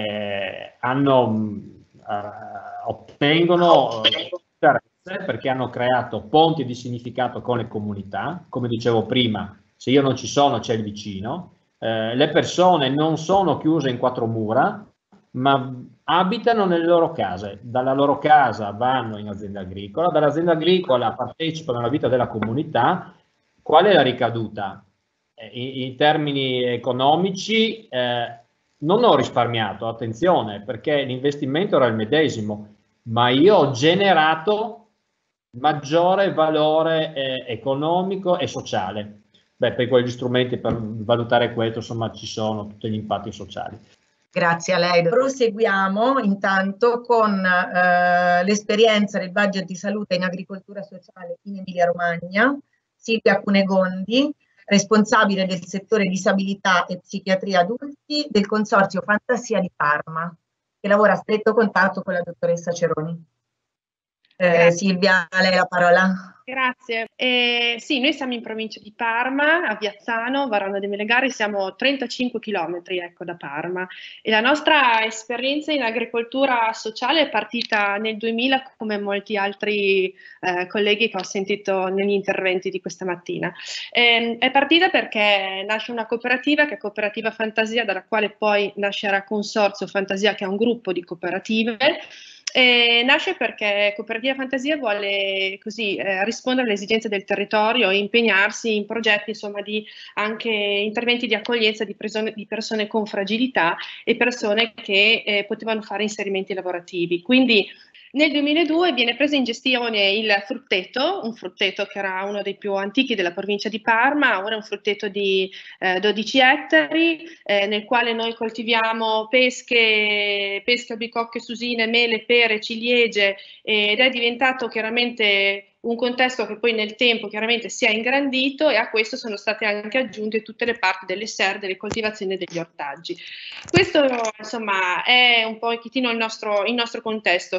ottengono interesse perché hanno creato ponti di significato con le comunità, come dicevo prima, se io non ci sono c'è il vicino, le persone non sono chiuse in quattro mura, ma abitano nelle loro case, dalla loro casa vanno in azienda agricola, dall'azienda agricola partecipano alla vita della comunità. Qual è la ricaduta? In termini economici non ho risparmiato, attenzione, perché l'investimento era il medesimo, ma io ho generato maggiore valore economico e sociale. Beh, per quegli strumenti per valutare questo, insomma, ci sono tutti gli impatti sociali. Grazie a lei. Proseguiamo intanto con l'esperienza del budget di salute in agricoltura sociale in Emilia-Romagna. Silvia Cunegondi, responsabile del settore disabilità e psichiatria adulti del Consorzio Fantasia di Parma, che lavora a stretto contatto con la dottoressa Ceroni. Silvia, a lei la parola. Grazie. Sì, noi siamo in provincia di Parma, a Viazzano, Varano de Melegari, siamo 35 chilometri, ecco, da Parma, e la nostra esperienza in agricoltura sociale è partita nel 2000, come molti altri colleghi che ho sentito negli interventi di questa mattina. È partita perché nasce una cooperativa, che è Cooperativa Fantasia, dalla quale poi nascerà Consorzio Fantasia, che è un gruppo di cooperative. Nasce perché Cooperativa Fantasia vuole così rispondere alle esigenze del territorio e impegnarsi in progetti, insomma, di anche interventi di accoglienza di persone con fragilità e persone che potevano fare inserimenti lavorativi. Quindi nel 2002 viene preso in gestione il frutteto, un frutteto che era uno dei più antichi della provincia di Parma, ora è un frutteto di 12 ettari, nel quale noi coltiviamo pesche, albicocche, susine, mele, pere, ciliegie, ed è diventato chiaramente un contesto che poi nel tempo chiaramente si è ingrandito, e a questo sono state anche aggiunte tutte le parti delle serre, delle coltivazioni e degli ortaggi. Questo, insomma, è un po' il nostro contesto.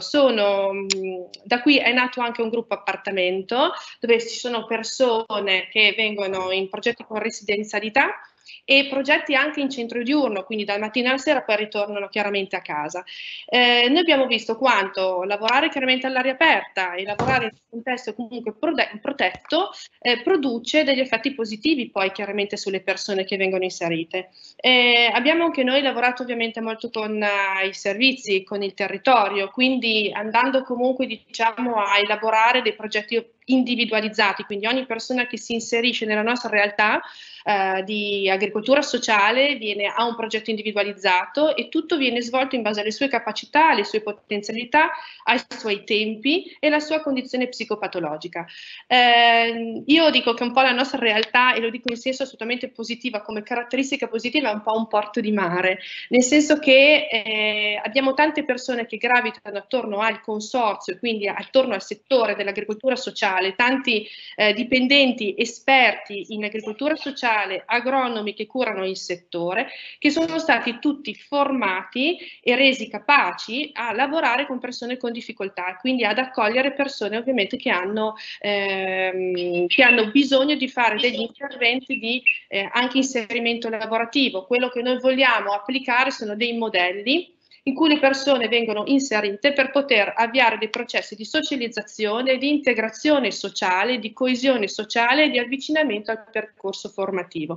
Da qui è nato anche un gruppo appartamento, dove ci sono persone che vengono in progetti con residenzialità e progetti anche in centro diurno, quindi dal mattino alla sera poi ritornano chiaramente a casa. Noi abbiamo visto quanto lavorare chiaramente all'aria aperta e lavorare in un contesto comunque protetto produce degli effetti positivi poi chiaramente sulle persone che vengono inserite. Abbiamo anche noi lavorato ovviamente molto con i servizi, con il territorio, quindi andando comunque, diciamo, a elaborare dei progetti individualizzati, quindi ogni persona che si inserisce nella nostra realtà di agricoltura sociale ha un progetto individualizzato, e tutto viene svolto in base alle sue capacità, alle sue potenzialità, ai suoi tempi e alla sua condizione psicopatologica. Io dico che un po' la nostra realtà, e lo dico in senso assolutamente positiva, come caratteristica positiva, è un po' un porto di mare, nel senso che abbiamo tante persone che gravitano attorno al consorzio, quindi attorno al settore dell'agricoltura sociale, sociale, tanti dipendenti esperti in agricoltura sociale, agronomi che curano il settore, che sono stati tutti formati e resi capaci a lavorare con persone con difficoltà, quindi ad accogliere persone ovviamente che hanno bisogno di fare degli interventi di anche inserimento lavorativo. Quello che noi vogliamo applicare sono dei modelli in cui le persone vengono inserite per poter avviare dei processi di socializzazione, di integrazione sociale, di coesione sociale e di avvicinamento al percorso formativo,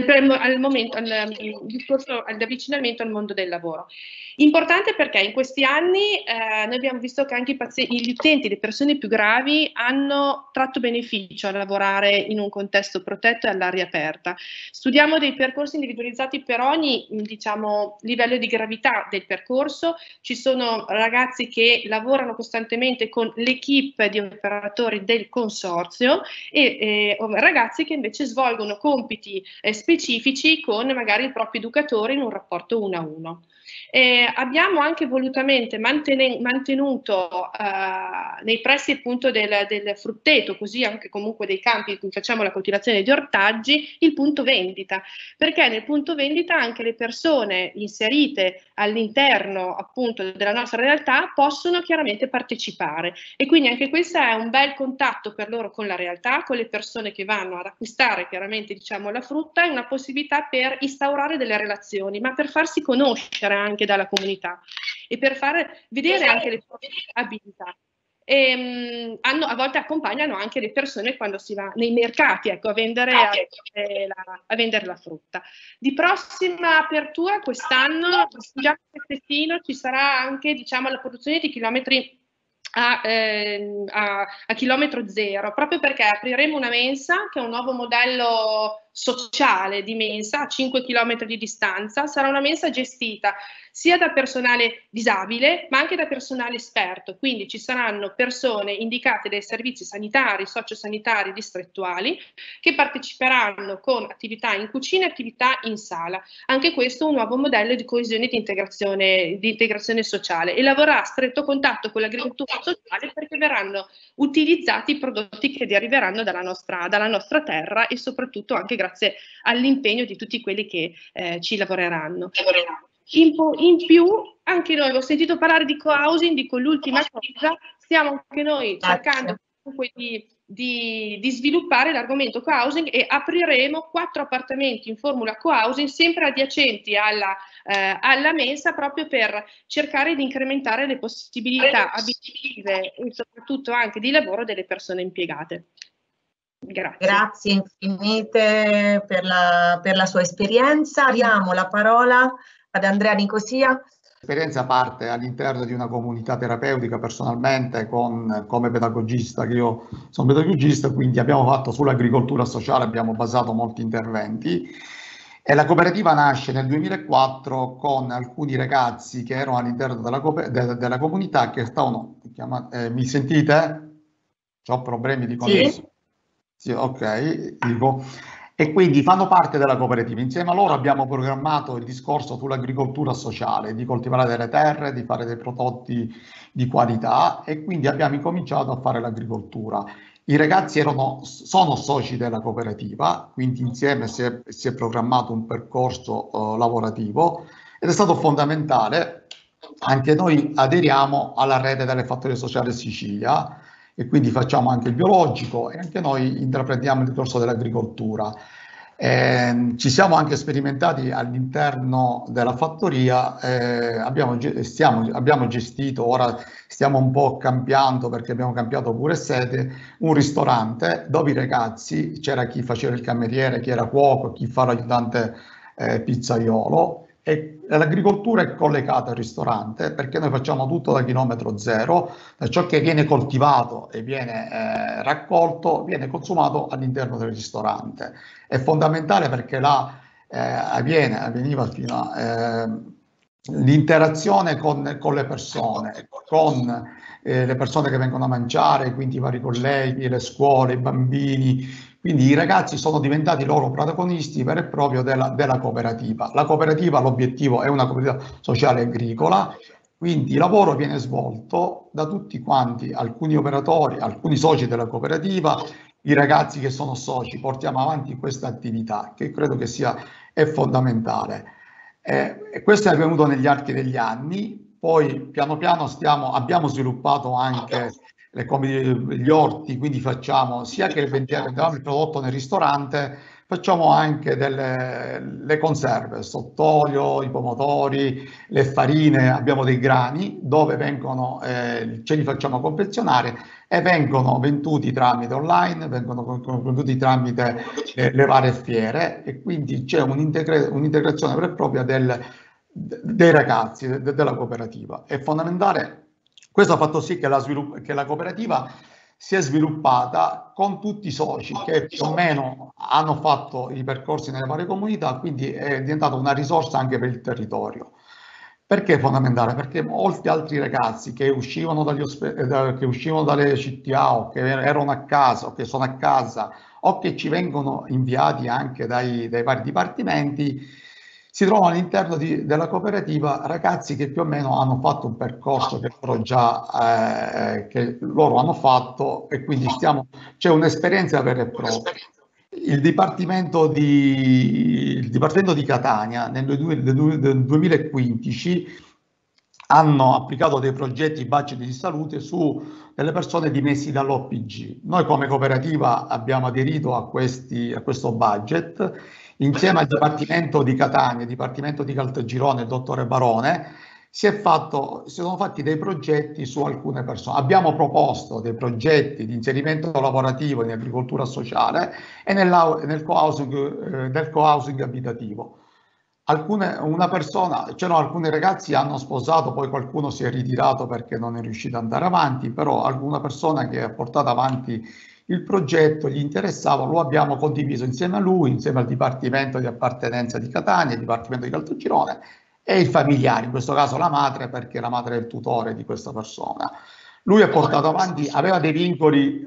al discorso di avvicinamento al mondo del lavoro. Importante perché in questi anni noi abbiamo visto che anche gli utenti, le persone più gravi, hanno tratto beneficio a lavorare in un contesto protetto e all'aria aperta. Studiamo dei percorsi individualizzati per ogni, diciamo, livello di gravità del percorso. Ci sono ragazzi che lavorano costantemente con l'equipe di operatori del consorzio e ragazzi che invece svolgono compiti specifici con magari il proprio educatore in un rapporto 1-1. Abbiamo anche volutamente mantenuto nei pressi appunto del frutteto, così anche comunque dei campi in cui facciamo la coltivazione di ortaggi, il punto vendita, perché nel punto vendita anche le persone inserite all'interno appunto della nostra realtà possono chiaramente partecipare, e quindi anche questo è un bel contatto per loro con la realtà, con le persone che vanno ad acquistare chiaramente, diciamo, la frutta, e una possibilità per instaurare delle relazioni, ma per farsi conoscere anche dalla comunità e per far vedere anche le proprie abilità. A volte accompagnano anche le persone quando si va nei mercati, ecco, a vendere la frutta. Di prossima apertura quest'anno, già a Stettino, ci sarà anche, diciamo, la produzione di chilometri a chilometro zero, proprio perché apriremo una mensa, che è un nuovo modello sociale di mensa a 5 km di distanza. Sarà una mensa gestita sia da personale disabile ma anche da personale esperto, quindi ci saranno persone indicate dai servizi sanitari, sociosanitari distrettuali, che parteciperanno con attività in cucina e attività in sala. Anche questo è un nuovo modello di coesione e di integrazione sociale, e lavorerà a stretto contatto con l'agricoltura sociale, perché verranno utilizzati i prodotti che deriveranno dalla nostra terra, e soprattutto anche grazie all'impegno di tutti quelli che ci lavoreranno. In più, anche noi, ho sentito parlare di co-housing, dico l'ultima cosa, stiamo anche noi cercando comunque di sviluppare l'argomento co-housing, e apriremo 4 appartamenti in formula co-housing sempre adiacenti alla mensa, proprio per cercare di incrementare le possibilità abitative e soprattutto anche di lavoro delle persone impiegate. Grazie. Grazie infinite per la sua esperienza. Diamo la parola ad Andrea Nicosia. L'esperienza parte all'interno di una comunità terapeutica, personalmente come pedagogista, che io sono pedagogista, quindi abbiamo fatto sull'agricoltura sociale, abbiamo basato molti interventi, e la cooperativa nasce nel 2004 con alcuni ragazzi che erano all'interno della comunità, che stavano, mi sentite? Ho problemi di connessione. Sì, ok, dico. E quindi fanno parte della cooperativa. Insieme a loro abbiamo programmato il discorso sull'agricoltura sociale, di coltivare delle terre, di fare dei prodotti di qualità, e quindi abbiamo incominciato a fare l'agricoltura. I ragazzi sono soci della cooperativa, quindi insieme si è programmato un percorso lavorativo, ed è stato fondamentale. Anche noi aderiamo alla rete delle fattorie sociali Sicilia, e quindi facciamo anche il biologico, e anche noi intraprendiamo il discorso dell'agricoltura. Ci siamo anche sperimentati all'interno della fattoria, abbiamo gestito, ora stiamo un po' cambiando, perché abbiamo cambiato pure sede, un ristorante dove i ragazzi, c'era chi faceva il cameriere, chi era cuoco, chi fa l'aiutante pizzaiolo, e l'agricoltura è collegata al ristorante, perché noi facciamo tutto da chilometro zero, da ciò che viene coltivato e viene raccolto viene consumato all'interno del ristorante. È fondamentale, perché là avveniva fino a l'interazione con le persone, con le persone che vengono a mangiare, quindi i vari colleghi, le scuole, i bambini. Quindi i ragazzi sono diventati loro protagonisti veri e propri della cooperativa. La cooperativa, l'obiettivo è una cooperativa sociale agricola, Quindi il lavoro viene svolto da tutti quanti, alcuni operatori, alcuni soci della cooperativa, i ragazzi che sono soci, portiamo avanti questa attività che credo che è fondamentale. E questo è avvenuto negli archi degli anni, poi piano piano abbiamo sviluppato anche gli orti, quindi facciamo sia che vendiamo il prodotto nel ristorante, facciamo anche le conserve, sott'olio, i pomodori, le farine, abbiamo dei grani dove ce li facciamo confezionare e vengono venduti tramite online, vengono venduti tramite le varie fiere, e quindi c'è un'integrazione vera e propria dei ragazzi, della cooperativa. È fondamentale. Questo ha fatto sì che la cooperativa si è sviluppata con tutti i soci che più o meno hanno fatto i percorsi nelle varie comunità, quindi è diventata una risorsa anche per il territorio. Perché è fondamentale? Perché molti altri ragazzi che uscivano dalle CTA o che erano a casa o che sono a casa o che ci vengono inviati anche dai vari dipartimenti, si trovano all'interno della cooperativa ragazzi che più o meno hanno fatto un percorso che loro hanno fatto, e quindi c'è un'esperienza vera e propria. Il Dipartimento di Catania nel 2015 hanno applicato dei progetti budget di salute su delle persone dimessi dall'OPG. Noi come cooperativa abbiamo aderito a questo budget insieme al Dipartimento di Catania, Dipartimento di Caltagirone, il dottore Barone. Si sono fatti dei progetti su alcune persone. Abbiamo proposto dei progetti di inserimento lavorativo in agricoltura sociale e nel co-housing abitativo. C'erano alcuni ragazzi che hanno sposato, poi qualcuno si è ritirato perché non è riuscito ad andare avanti, però alcuna persona che ha portato avanti il progetto gli interessava, lo abbiamo condiviso insieme a lui, insieme al Dipartimento di appartenenza di Catania, il Dipartimento di Caltagirone e i familiari, in questo caso la madre, perché la madre è il tutore di questa persona. Lui ha portato avanti, aveva dei vincoli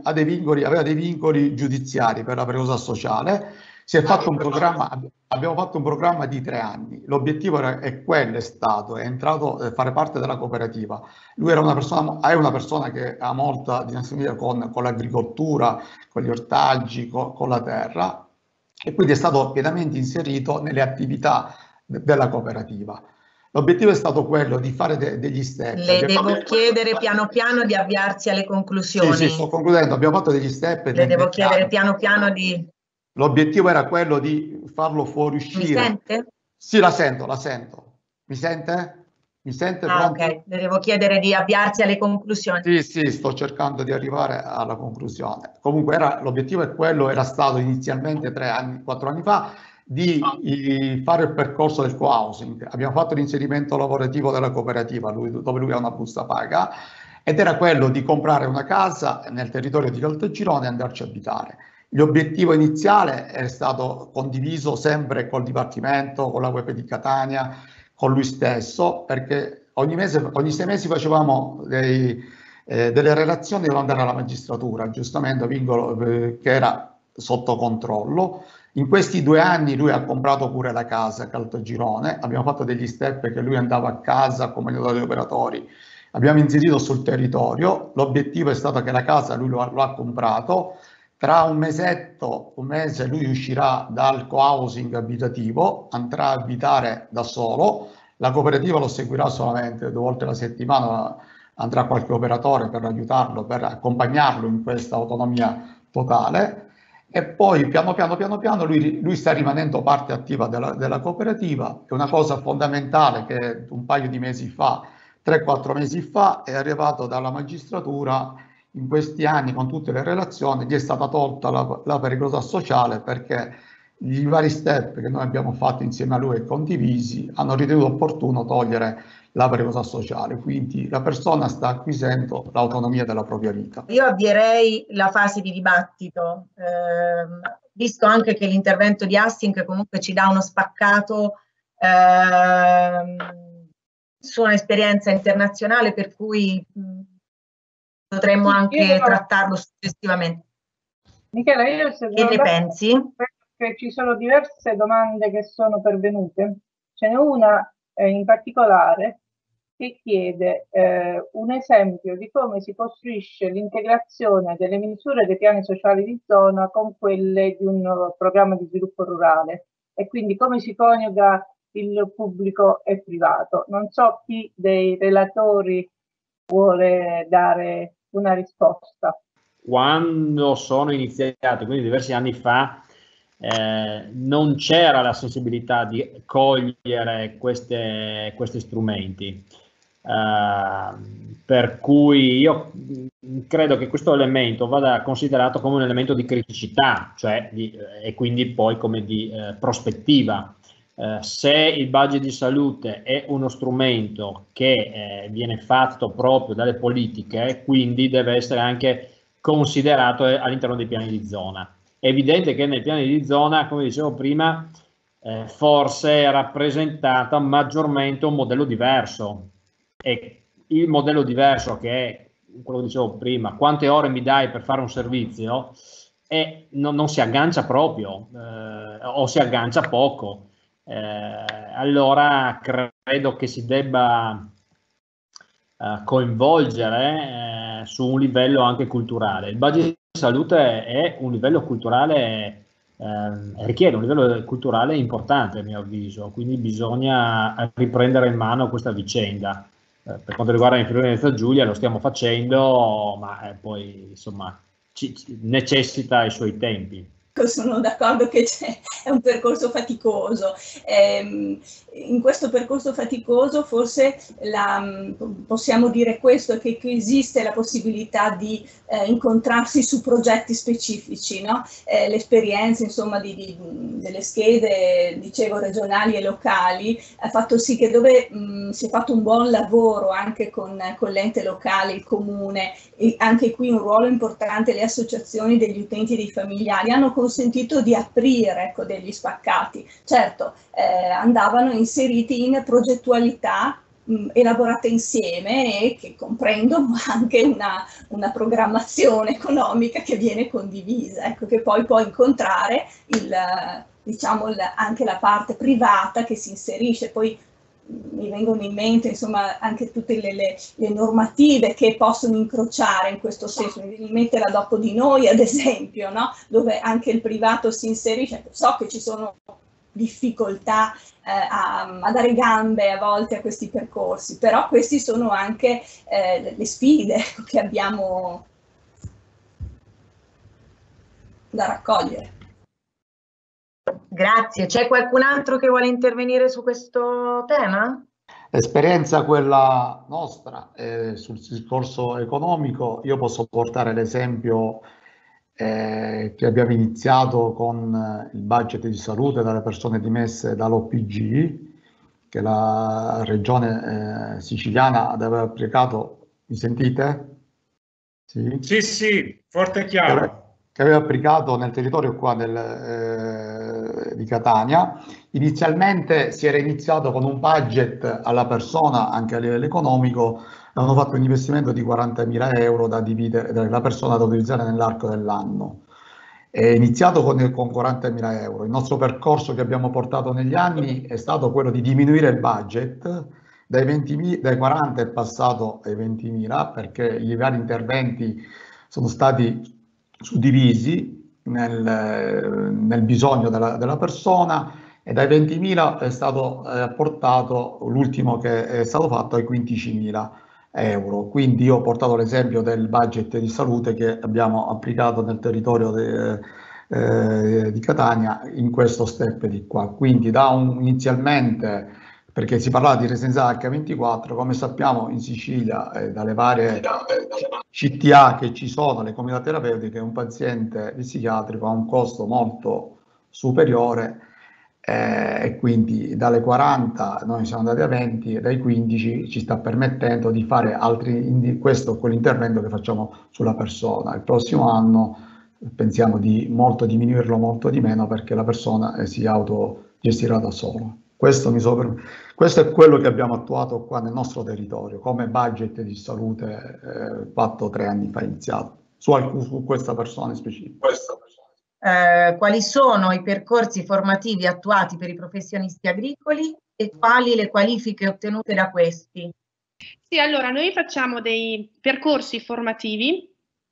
giudiziari per la precorità sociale. Abbiamo fatto un programma di 3 anni. L'obiettivo è entrato a fare parte della cooperativa. Lui è una persona che ha molta dinastia con l'agricoltura, con gli ortaggi, con la terra, e quindi è stato pienamente inserito nelle attività della cooperativa. L'obiettivo è stato quello di fare degli step. Le devo chiedere piano piano di avviarsi alle conclusioni. Sì, sto concludendo. Abbiamo fatto degli step. Le devo chiedere piano piano di... L'obiettivo era quello di farlo fuoriuscire. Mi sente? Sì, la sento. Mi sente? Mi sente? Ah, ok. Le devo chiedere di avviarsi alle conclusioni. Sì, sto cercando di arrivare alla conclusione. Comunque l'obiettivo era stato inizialmente 4 anni fa, di fare il percorso del co-housing. Abbiamo fatto l'inserimento lavorativo della cooperativa, dove lui ha una busta paga, ed era quello di comprare una casa nel territorio di Caltagirone e andarci a abitare. L'obiettivo iniziale è stato condiviso sempre col Dipartimento, con la web di Catania, con lui stesso, perché ogni 6 mesi facevamo delle relazioni, devo andare alla magistratura, giustamente, che era sotto controllo. In questi 2 anni lui ha comprato pure la casa a Caltagirone, abbiamo fatto degli step che lui andava a casa accompagnato dagli operatori, abbiamo inserito sul territorio. L'obiettivo è stato che la casa lui lo ha comprato. Tra un mese lui uscirà dal co-housing abitativo, andrà a abitare da solo, la cooperativa lo seguirà solamente 2 volte alla settimana, andrà qualche operatore per aiutarlo, per accompagnarlo in questa autonomia totale, e poi piano piano lui sta rimanendo parte attiva della cooperativa. È una cosa fondamentale che un paio di mesi fa, 3-4 mesi fa, è arrivato dalla magistratura. In questi anni, con tutte le relazioni, gli è stata tolta la pericolosità sociale, perché i vari step che noi abbiamo fatto insieme a lui e condivisi hanno ritenuto opportuno togliere la pericolosità sociale. Quindi la persona sta acquisendo l'autonomia della propria vita. Io avvierei la fase di dibattito, visto anche che l'intervento di Hastings comunque ci dà uno spaccato su un'esperienza internazionale, per cui potremmo anche trattarlo successivamente. Michela, io che ne pensi? Perché ci sono diverse domande che sono pervenute. Ce n'è una in particolare che chiede un esempio di come si costruisce l'integrazione delle misure dei piani sociali di zona con quelle di un programma di sviluppo rurale e quindi come si coniuga il pubblico e privato. Non so chi dei relatori vuole dare una risposta. Quando sono iniziato, quindi diversi anni fa, non c'era la sensibilità di cogliere questi strumenti, per cui io credo che questo elemento vada considerato come un elemento di criticità, cioè e quindi poi come di prospettiva. Se il budget di salute è uno strumento che viene fatto proprio dalle politiche, quindi deve essere anche considerato all'interno dei piani di zona. È evidente che nei piani di zona, come dicevo prima, forse è rappresentato maggiormente un modello diverso, e il modello diverso, che è quello che dicevo prima, quante ore mi dai per fare un servizio, e non si aggancia proprio, o si aggancia poco. Allora credo che si debba coinvolgere su un livello anche culturale. Il budget di salute è un livello culturale, richiede un livello culturale importante a mio avviso, quindi bisogna riprendere in mano questa vicenda. Per quanto riguarda il Friuli Venezia Giulia lo stiamo facendo, ma poi insomma necessita i suoi tempi. Sono d'accordo che è un percorso faticoso. In questo percorso faticoso forse possiamo dire questo, che esiste la possibilità di incontrarsi su progetti specifici, no? L'esperienza insomma delle schede, dicevo, regionali e locali ha fatto sì che dove si è fatto un buon lavoro anche con l'ente locale, il comune, e anche qui un ruolo importante le associazioni degli utenti e dei familiari hanno consentito di aprire, ecco, degli spaccati. Certo, andavano inseriti in progettualità elaborate insieme e che comprendono anche una programmazione economica che viene condivisa, ecco, che poi può incontrare anche la parte privata che si inserisce. Poi mi vengono in mente insomma anche tutte le normative che possono incrociare in questo senso. Mi viene in mente la Dopo di Noi, ad esempio, no? Dove anche il privato si inserisce. So che ci sono difficoltà a dare gambe a volte a questi percorsi, però questi sono anche le sfide che abbiamo da raccogliere. Grazie. C'è qualcun altro che vuole intervenire su questo tema? L'esperienza quella nostra sul discorso economico, io posso portare l'esempio che abbiamo iniziato con il budget di salute dalle persone dimesse dall'OPG, che la regione siciliana aveva applicato. Mi sentite? Sì, sì, sì, forte e chiaro. Che aveva applicato nel territorio qua di Catania. Inizialmente si era iniziato con un budget alla persona, anche a livello economico, avevano fatto un investimento di 40.000 euro da dividere, la persona da utilizzare nell'arco dell'anno. È iniziato con 40.000 euro. Il nostro percorso che abbiamo portato negli anni è stato quello di diminuire il budget, dai 40 è passato ai 20.000, perché i vari interventi sono stati suddivisi nel bisogno della persona, e dai 20.000 è stato portato, l'ultimo che è stato fatto, ai 15.000 euro. Quindi io ho portato l'esempio del budget di salute che abbiamo applicato nel territorio di Catania in questo step di qua. Quindi inizialmente, perché si parlava di residenza H24, come sappiamo in Sicilia dalle varie CTA che ci sono, le comunità terapeutiche, un paziente psichiatrico ha un costo molto superiore, e quindi dalle 40 noi siamo andati a 20 e dai 15 ci sta permettendo di fare questo con l'intervento che facciamo sulla persona. Il prossimo anno pensiamo di diminuirlo molto di meno, perché la persona si autogestirà da sola. Questo è quello che abbiamo attuato qua nel nostro territorio come budget di salute fatto 3 anni fa, iniziato su questa persona specifica. Quali sono i percorsi formativi attuati per i professionisti agricoli e quali le qualifiche ottenute da questi? Sì, allora noi facciamo dei percorsi formativi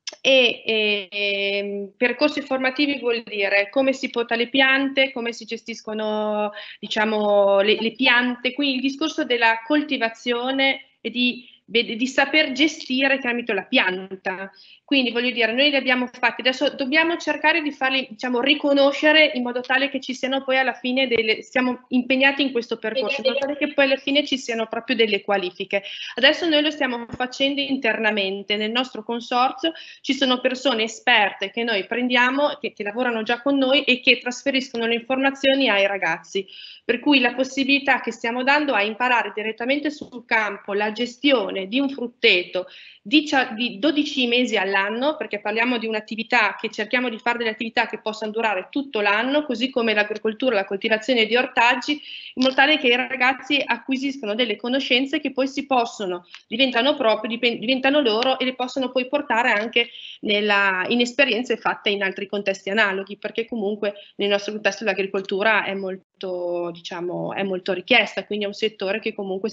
e percorsi formativi vuol dire come si pota le piante, come si gestiscono, diciamo, le piante, quindi il discorso della coltivazione e di saper gestire tramite la pianta. Quindi voglio dire, noi li abbiamo fatti, adesso dobbiamo cercare di farli, diciamo, riconoscere in modo tale che ci siano poi alla fine siamo impegnati in questo percorso, in modo tale che poi alla fine ci siano proprio delle qualifiche. Adesso noi lo stiamo facendo internamente, nel nostro consorzio ci sono persone esperte che noi prendiamo, che lavorano già con noi e che trasferiscono le informazioni ai ragazzi, per cui la possibilità che stiamo dando è imparare direttamente sul campo la gestione di un frutteto di 12 mesi all'anno, perché parliamo di un'attività che cerchiamo di fare delle attività che possano durare tutto l'anno, così come l'agricoltura, la coltivazione di ortaggi, in modo tale che i ragazzi acquisiscono delle conoscenze che poi diventano proprie, diventano loro e le possono poi portare anche in esperienze fatte in altri contesti analoghi, perché comunque nel nostro contesto l'agricoltura è molto, diciamo, è molto richiesta, quindi è un settore che comunque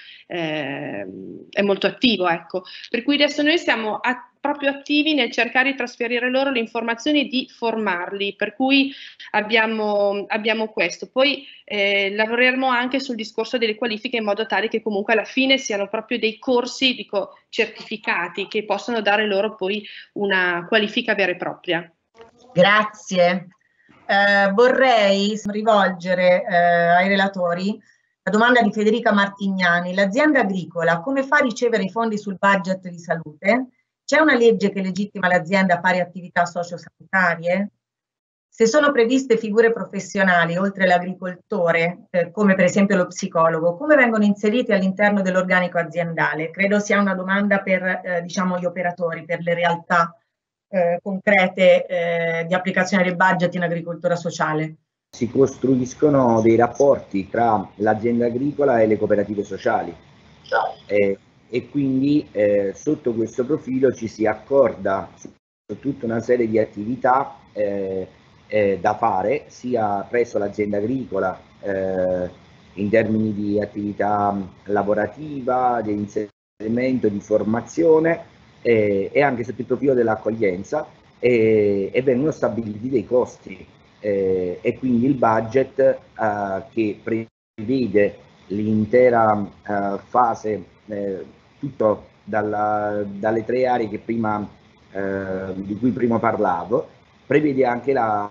è molto attivo, ecco. Per cui adesso noi siamo proprio attivi nel cercare di trasferire loro le informazioni e di formarli, per cui abbiamo questo. Poi lavoreremo anche sul discorso delle qualifiche in modo tale che comunque alla fine siano proprio dei corsi, dico, certificati, che possano dare loro poi una qualifica vera e propria. Grazie. Vorrei rivolgere ai relatori la domanda di Federica Martignani. L'azienda agricola come fa a ricevere i fondi sul budget di salute? C'è una legge che legittima l'azienda a fare attività sociosanitarie? Se sono previste figure professionali oltre l'agricoltore, come per esempio lo psicologo, come vengono inseriti all'interno dell'organico aziendale? Credo sia una domanda per diciamo, gli operatori, per le realtà concrete di applicazione del budget in agricoltura sociale. Si costruiscono dei rapporti tra l'azienda agricola e le cooperative sociali e quindi sotto questo profilo ci si accorda su tutta una serie di attività da fare sia presso l'azienda agricola in termini di attività lavorativa, di inserimento, di formazione e anche sotto il profilo dell'accoglienza e vengono stabiliti dei costi. E quindi il budget che prevede l'intera fase, tutto dalle tre aree che di cui prima parlavo, prevede anche la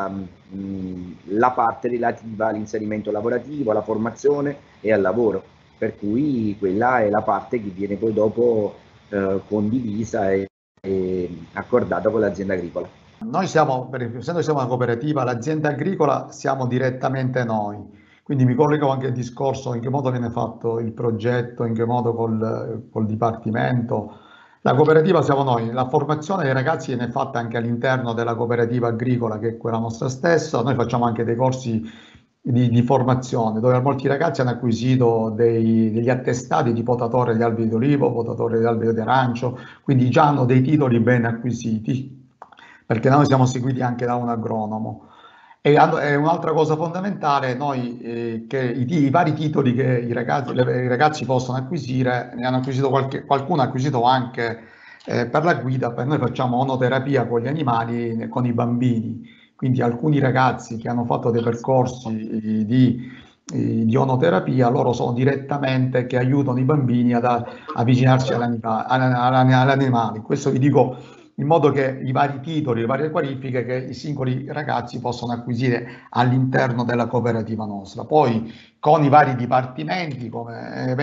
parte relativa all'inserimento lavorativo, alla formazione e al lavoro, per cui quella è la parte che viene poi dopo condivisa e accordata con l'azienda agricola. Noi essendo siamo una cooperativa, l'azienda agricola siamo direttamente noi, quindi mi collego anche al discorso in che modo viene fatto il progetto, in che modo col dipartimento. La cooperativa siamo noi, la formazione dei ragazzi viene fatta anche all'interno della cooperativa agricola che è quella nostra stessa, noi facciamo anche dei corsi di formazione dove molti ragazzi hanno acquisito degli attestati di potatore di alberi d'olivo, potatore di alberi di arancio, quindi già hanno dei titoli ben acquisiti, perché noi siamo seguiti anche da un agronomo. E un'altra cosa fondamentale, noi che i vari titoli che i ragazzi possono acquisire, ne hanno acquisito qualcuno ha acquisito anche per la guida, noi facciamo onoterapia con gli animali, con i bambini, quindi alcuni ragazzi che hanno fatto dei percorsi di onoterapia, loro sono direttamente che aiutano i bambini ad avvicinarsi agli animali. Questo vi dico in modo che i vari titoli, le varie qualifiche che i singoli ragazzi possono acquisire all'interno della cooperativa nostra. Poi con i vari dipartimenti come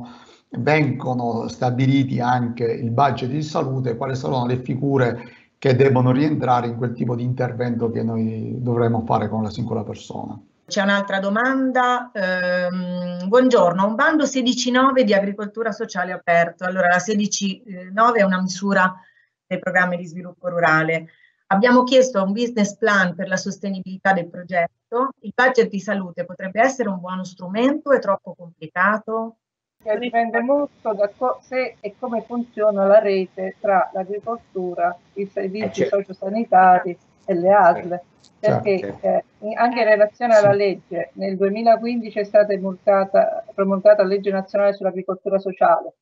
vengono stabiliti anche il budget di salute, quali saranno le figure che debbono rientrare in quel tipo di intervento che noi dovremo fare con la singola persona. C'è un'altra domanda. Buongiorno, un bando 16.9 di agricoltura sociale aperto. Allora, la 16.9 è una misura dei programmi di sviluppo rurale. Abbiamo chiesto un business plan per la sostenibilità del progetto. Il budget di salute potrebbe essere un buono strumento? È troppo complicato? Dipende molto da se e come funziona la rete tra l'agricoltura, i servizi sociosanitari e le ASL, perché anche in relazione alla legge, nel 2015 è stata promulgata la legge nazionale sull'agricoltura sociale,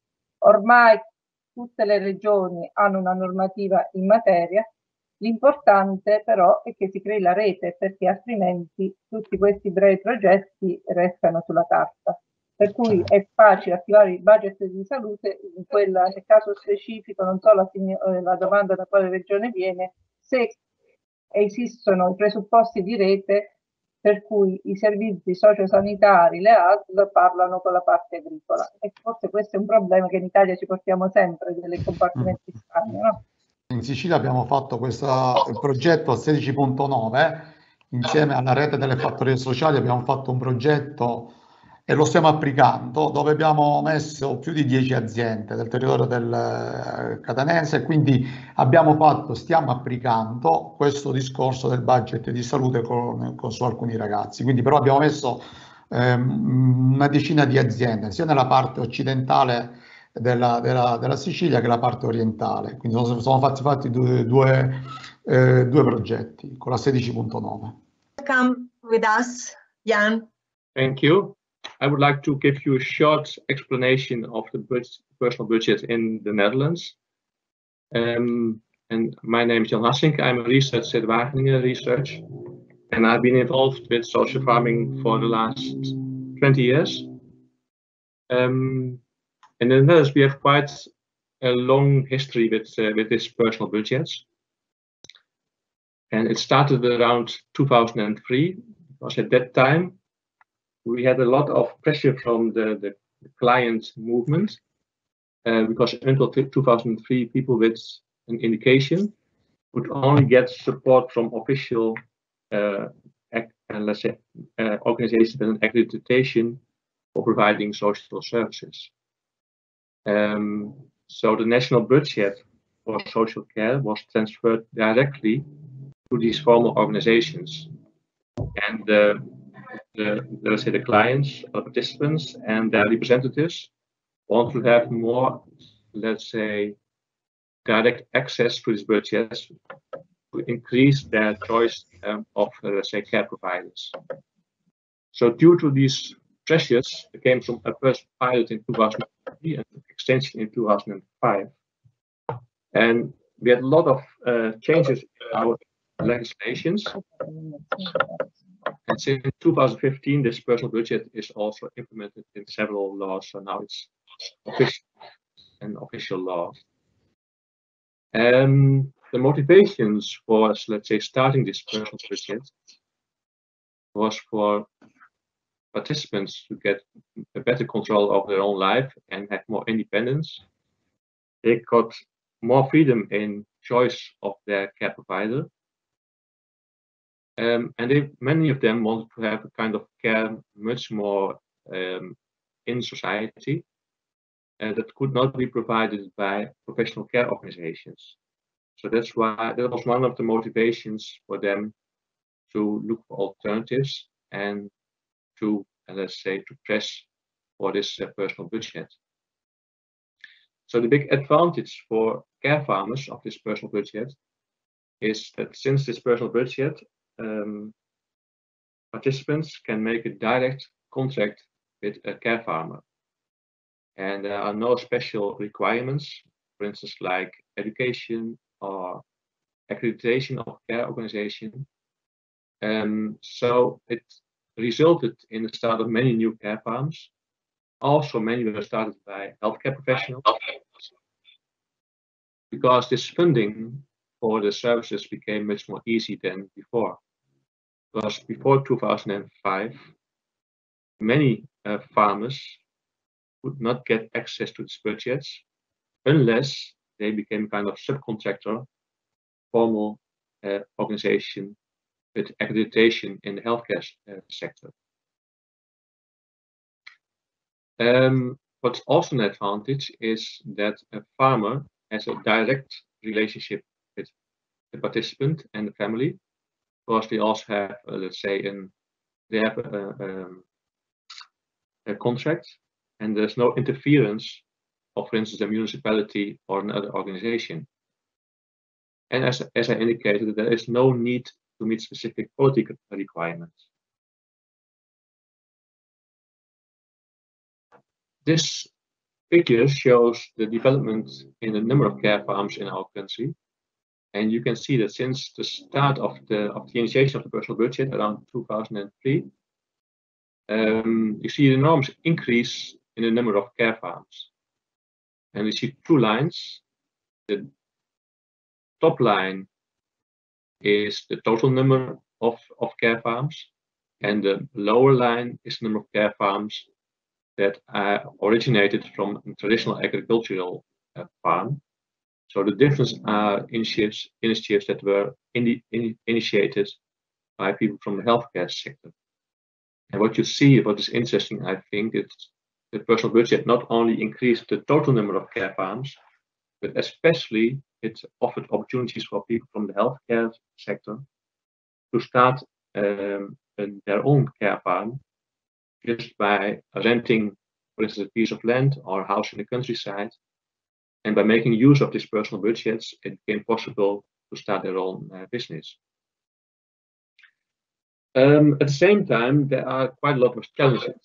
Ormai tutte le regioni hanno una normativa in materia, l'importante però è che si crei la rete, perché altrimenti tutti questi brevi progetti restano sulla carta. Per cui è facile attivare il budget di salute nel caso specifico, non so la domanda da quale regione viene, se esistono i presupposti di rete per cui i servizi sociosanitari, le ASL, parlano con la parte agricola. E forse questo è un problema che in Italia ci portiamo sempre, delle compartimenti strani, no? In Sicilia abbiamo fatto questo progetto 16.9, insieme alla rete delle fattorie sociali abbiamo fatto un progetto e lo stiamo applicando, dove abbiamo messo più di 10 aziende del territorio del catanese, quindi stiamo applicando questo discorso del budget di salute su alcuni ragazzi. Quindi però abbiamo messo una decina di aziende, sia nella parte occidentale della Sicilia che la parte orientale. Quindi sono fatti due progetti con la 16.9. Come with us, Jan. Thank you. I would like to give you a short explanation of the personal budget in the Netherlands. And my name is Jan Hassink. I'm a researcher at Wageningen Research, and I've been involved with social farming for the last 20 years. In the Netherlands, we have quite a long history with this personal budgets. And it started around 2003, because at that time, we had a lot of pressure from the client movement, because until 2003, people with an indication would only get support from official, let's say, organizations with an accreditation for providing social services. So the national budget for social care was transferred directly to these formal organizations, and let's say the clients, or participants, and their representatives want to have more, let's say, direct access to these budgets to increase their choice of, let's say, care providers. So due to these pressures, there came from a first pilot in 2003 and extension in 2005. And we had a lot of changes in our legislations. And since 2015, this personal budget is also implemented in several laws. So now it's an official law. And the motivations for, let's say, starting this personal budget was for participants to get a better control over their own life and have more independence. They got more freedom in choice of their care provider. And many of them wanted to have a kind of care much more in society that could not be provided by professional care organizations. So that's why that was one of the motivations for them to look for alternatives and to, let's say, to press for this personal budget. So the big advantage for care farmers of this personal budget is that since this personal budget, participants can make a direct contract with a care farmer, and there are no special requirements, for instance, like education or accreditation of care organization. So it resulted in the start of many new care farms. Also, many were started by healthcare professionals, because this funding for the services became much more easy than before. Because before 2005, many farmers would not get access to these budgets unless they became kind of subcontractor, formal organization with accreditation in the healthcare sector. What's also an advantage is that a farmer has a direct relationship with the participant and the family, because they also have, let's say, they have a contract, and there's no interference of, for instance, a municipality or another organization. And as I indicated, there is no need to meet specific quality requirements. This figure shows the development in the number of care farms in our country. And you can see that since the start of the initiation of the personal budget around 2003, you see an enormous increase in the number of care farms. And we see two lines. The top line is the total number of care farms, and the lower line is the number of care farms that originated from a traditional agricultural farm. So the difference are initiatives that were initiated by people from the healthcare sector. And what you see, what is interesting, I think, is the personal budget not only increased the total number of care farms, but especially it offered opportunities for people from the healthcare sector to start their own care farm just by renting, for instance, a piece of land or a house in the countryside. And by making use of these personal budgets, it became possible to start their own business. At the same time, there are quite a lot of challenges.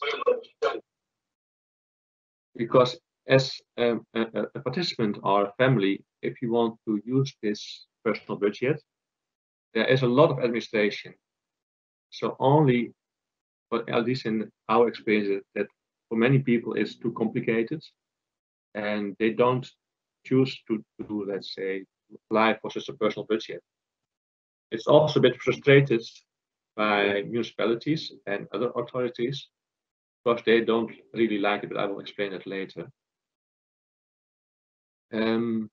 Because as a participant or a family, if you want to use this personal budget, there is a lot of administration. So only, but at least in our experience, that for many people it's too complicated, and they don't choose to let's say, apply for such a personal budget. It's also a bit frustrated by municipalities and other authorities because they don't really like it, but I will explain it later. And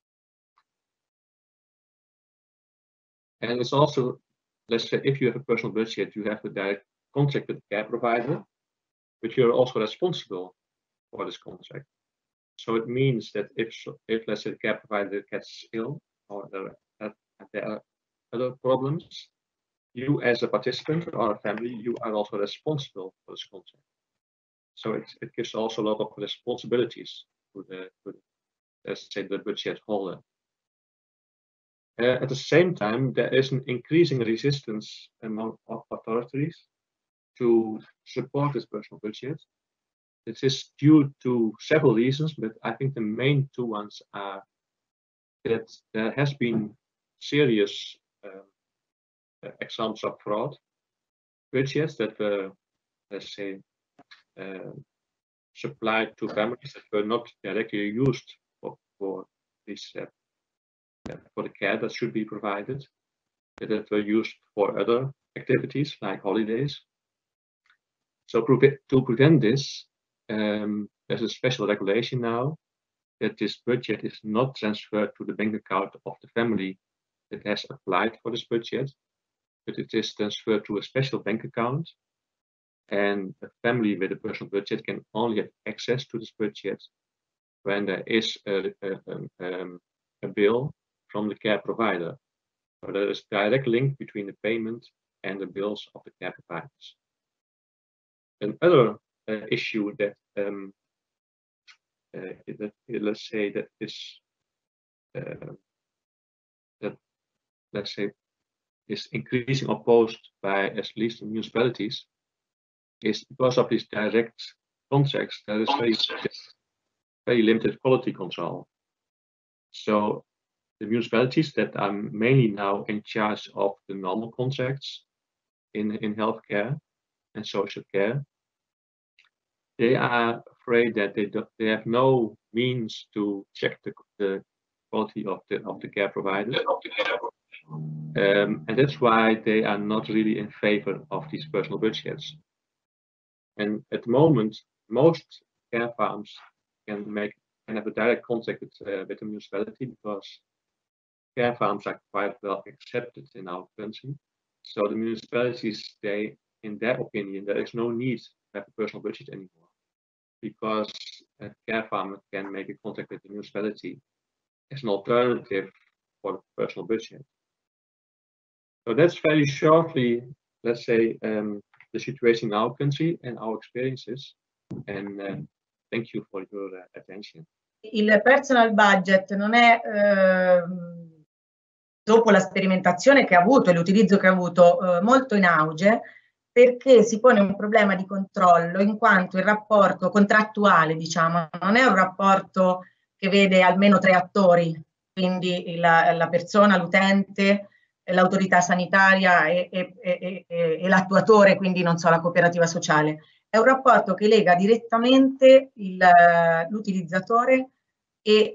it's also, let's say, if you have a personal budget, you have a direct contract with the care provider, but you're also responsible for this contract. So it means that if let's say the care provider gets ill or there are other problems, you as a participant or a family, you are also responsible for this contract. So it gives also a lot of responsibilities to the let's say the budget holder. At the same time, there is an increasing resistance among authorities to support this personal budget. This is due to several reasons, but I think the main two ones are that there has been serious examples of fraud budgets that were, let's say, supplied to families that were not directly used for this for the care that should be provided, that were used for other activities like holidays. So to prevent this, there's a special regulation now that this budget is not transferred to the bank account of the family that has applied for this budget, but it is transferred to a special bank account, and a family with a personal budget can only have access to this budget when there is a bill from the care provider. So there is a direct link between the payment and the bills of the care providers. Another issue that let's say that is let's say is increasing opposed by at least the municipalities is because of these direct contracts. There is very limited quality control. So the municipalities that are mainly now in charge of the normal contracts in healthcare and social care, they are afraid that they have no means to check the quality of the care provider. And that's why they are not really in favor of these personal budgets. And at the moment, most care farms can have a direct contact with the municipality because care farms are quite well accepted in our country. So the municipalities, in their opinion, there is no need to have a personal budget anymore, because a care farmer can make a contact with the municipality as an alternative for the personal budget. So that's very shortly, let's say, the situation in our country and our experiences. And thank you for your attention. Il personal budget non è, dopo la sperimentazione che ha avuto e l'utilizzo che ha avuto, molto in auge, perché si pone un problema di controllo, in quanto il rapporto contrattuale, diciamo, non è un rapporto che vede almeno 3 attori, quindi la persona, l'utente, l'autorità sanitaria e l'attuatore, quindi non so, la cooperativa sociale. È un rapporto che lega direttamente l'utilizzatore e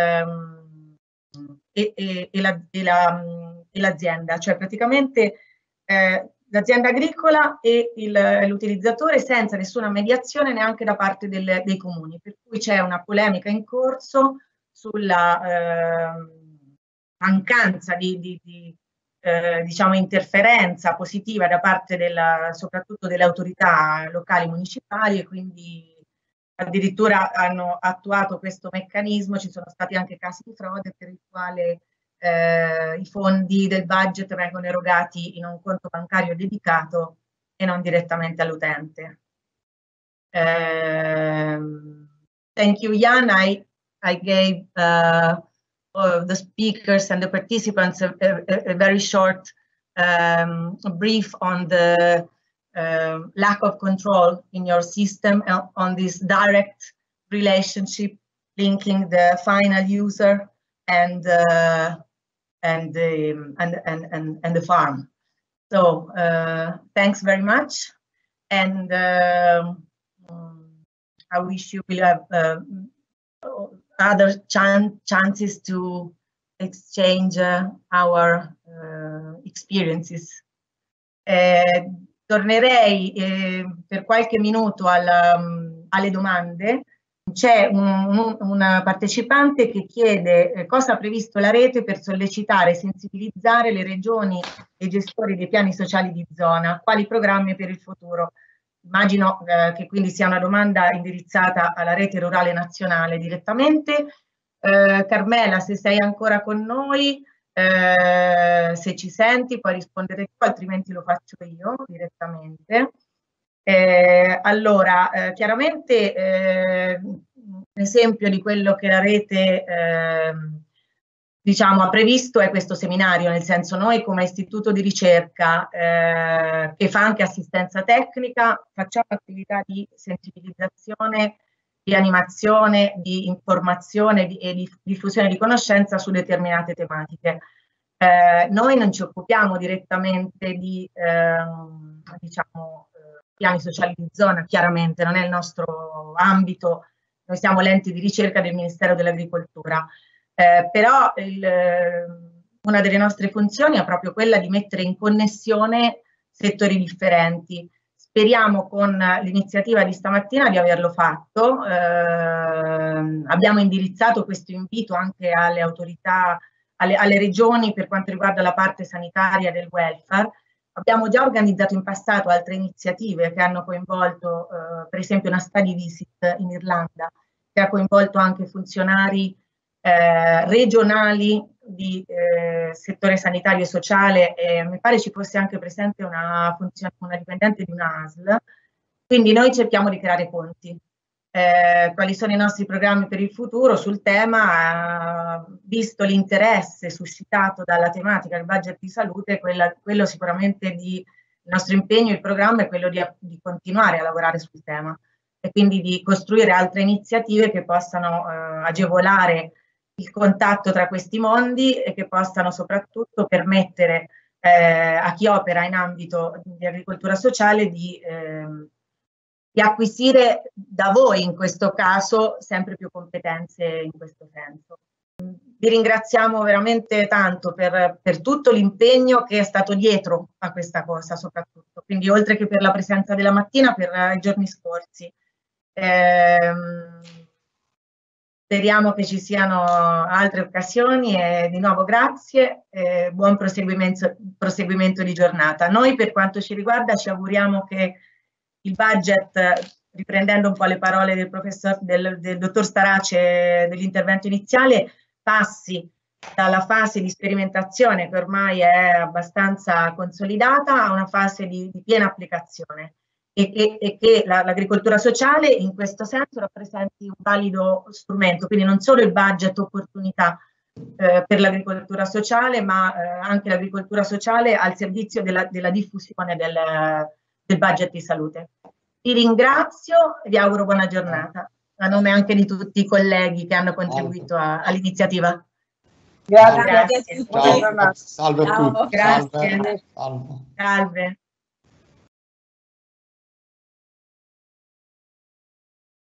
l'azienda, cioè praticamente l'azienda agricola e l'utilizzatore, senza nessuna mediazione neanche da parte dei comuni, per cui c'è una polemica in corso sulla mancanza di diciamo interferenza positiva da parte soprattutto delle autorità locali municipali, e quindi addirittura hanno attuato questo meccanismo. Ci sono stati anche casi di frode per il quale i fondi del budget vengono erogati in un conto bancario dedicato e non direttamente all'utente. Thank you, Jan. I gave the speakers and the participants a very short brief on the lack of control in your system on this direct relationship linking the final user and the farm. So thanks very much, and I wish you will have other chances to exchange our experiences. Tornerei per qualche minuto alle domande. C'è una partecipante che chiede cosa ha previsto la rete per sollecitare e sensibilizzare le regioni e i gestori dei piani sociali di zona, quali programmi per il futuro. Immagino che quindi sia una domanda indirizzata alla rete rurale nazionale direttamente. Carmela, se sei ancora con noi, se ci senti puoi rispondere tu, altrimenti lo faccio io direttamente. Allora, chiaramente un esempio di quello che la rete diciamo, ha previsto è questo seminario, nel senso, noi come istituto di ricerca che fa anche assistenza tecnica facciamo attività di sensibilizzazione, di animazione, di informazione e di diffusione di conoscenza su determinate tematiche. Noi non ci occupiamo direttamente di diciamo, piani sociali di zona, chiaramente non è il nostro ambito, noi siamo l'ente di ricerca del Ministero dell'Agricoltura, però una delle nostre funzioni è proprio quella di mettere in connessione settori differenti. Speriamo con l'iniziativa di stamattina di averlo fatto. Abbiamo indirizzato questo invito anche alle autorità, alle regioni per quanto riguarda la parte sanitaria del welfare. Abbiamo già organizzato in passato altre iniziative che hanno coinvolto, per esempio una study visit in Irlanda, che ha coinvolto anche funzionari regionali di settore sanitario e sociale, e mi pare ci fosse anche presente una dipendente di una ASL. Quindi noi cerchiamo di creare ponti. Quali sono i nostri programmi per il futuro sul tema, visto l'interesse suscitato dalla tematica del budget di salute, quello sicuramente il nostro impegno, il programma è quello di continuare a lavorare sul tema e quindi di costruire altre iniziative che possano agevolare il contatto tra questi mondi e che possano soprattutto permettere a chi opera in ambito di agricoltura sociale di acquisire da voi, in questo caso, sempre più competenze in questo senso. Vi ringraziamo veramente tanto per tutto l'impegno che è stato dietro a questa cosa, soprattutto, quindi oltre che per la presenza della mattina, per i giorni scorsi. Speriamo che ci siano altre occasioni e di nuovo grazie e buon proseguimento di giornata. Noi, per quanto ci riguarda, ci auguriamo che il budget, riprendendo un po' le parole del dottor Starace dell'intervento iniziale, passi dalla fase di sperimentazione, che ormai è abbastanza consolidata, a una fase di piena applicazione e che l'agricoltura sociale in questo senso rappresenti un valido strumento, quindi non solo il budget opportunità per l'agricoltura sociale, ma anche l'agricoltura sociale al servizio della diffusione del budget di salute. Vi ringrazio e vi auguro buona giornata, a nome anche di tutti i colleghi che hanno contribuito all'iniziativa. Grazie a tutti. Ciao. Salve a tutti. Grazie. Salve. Salve.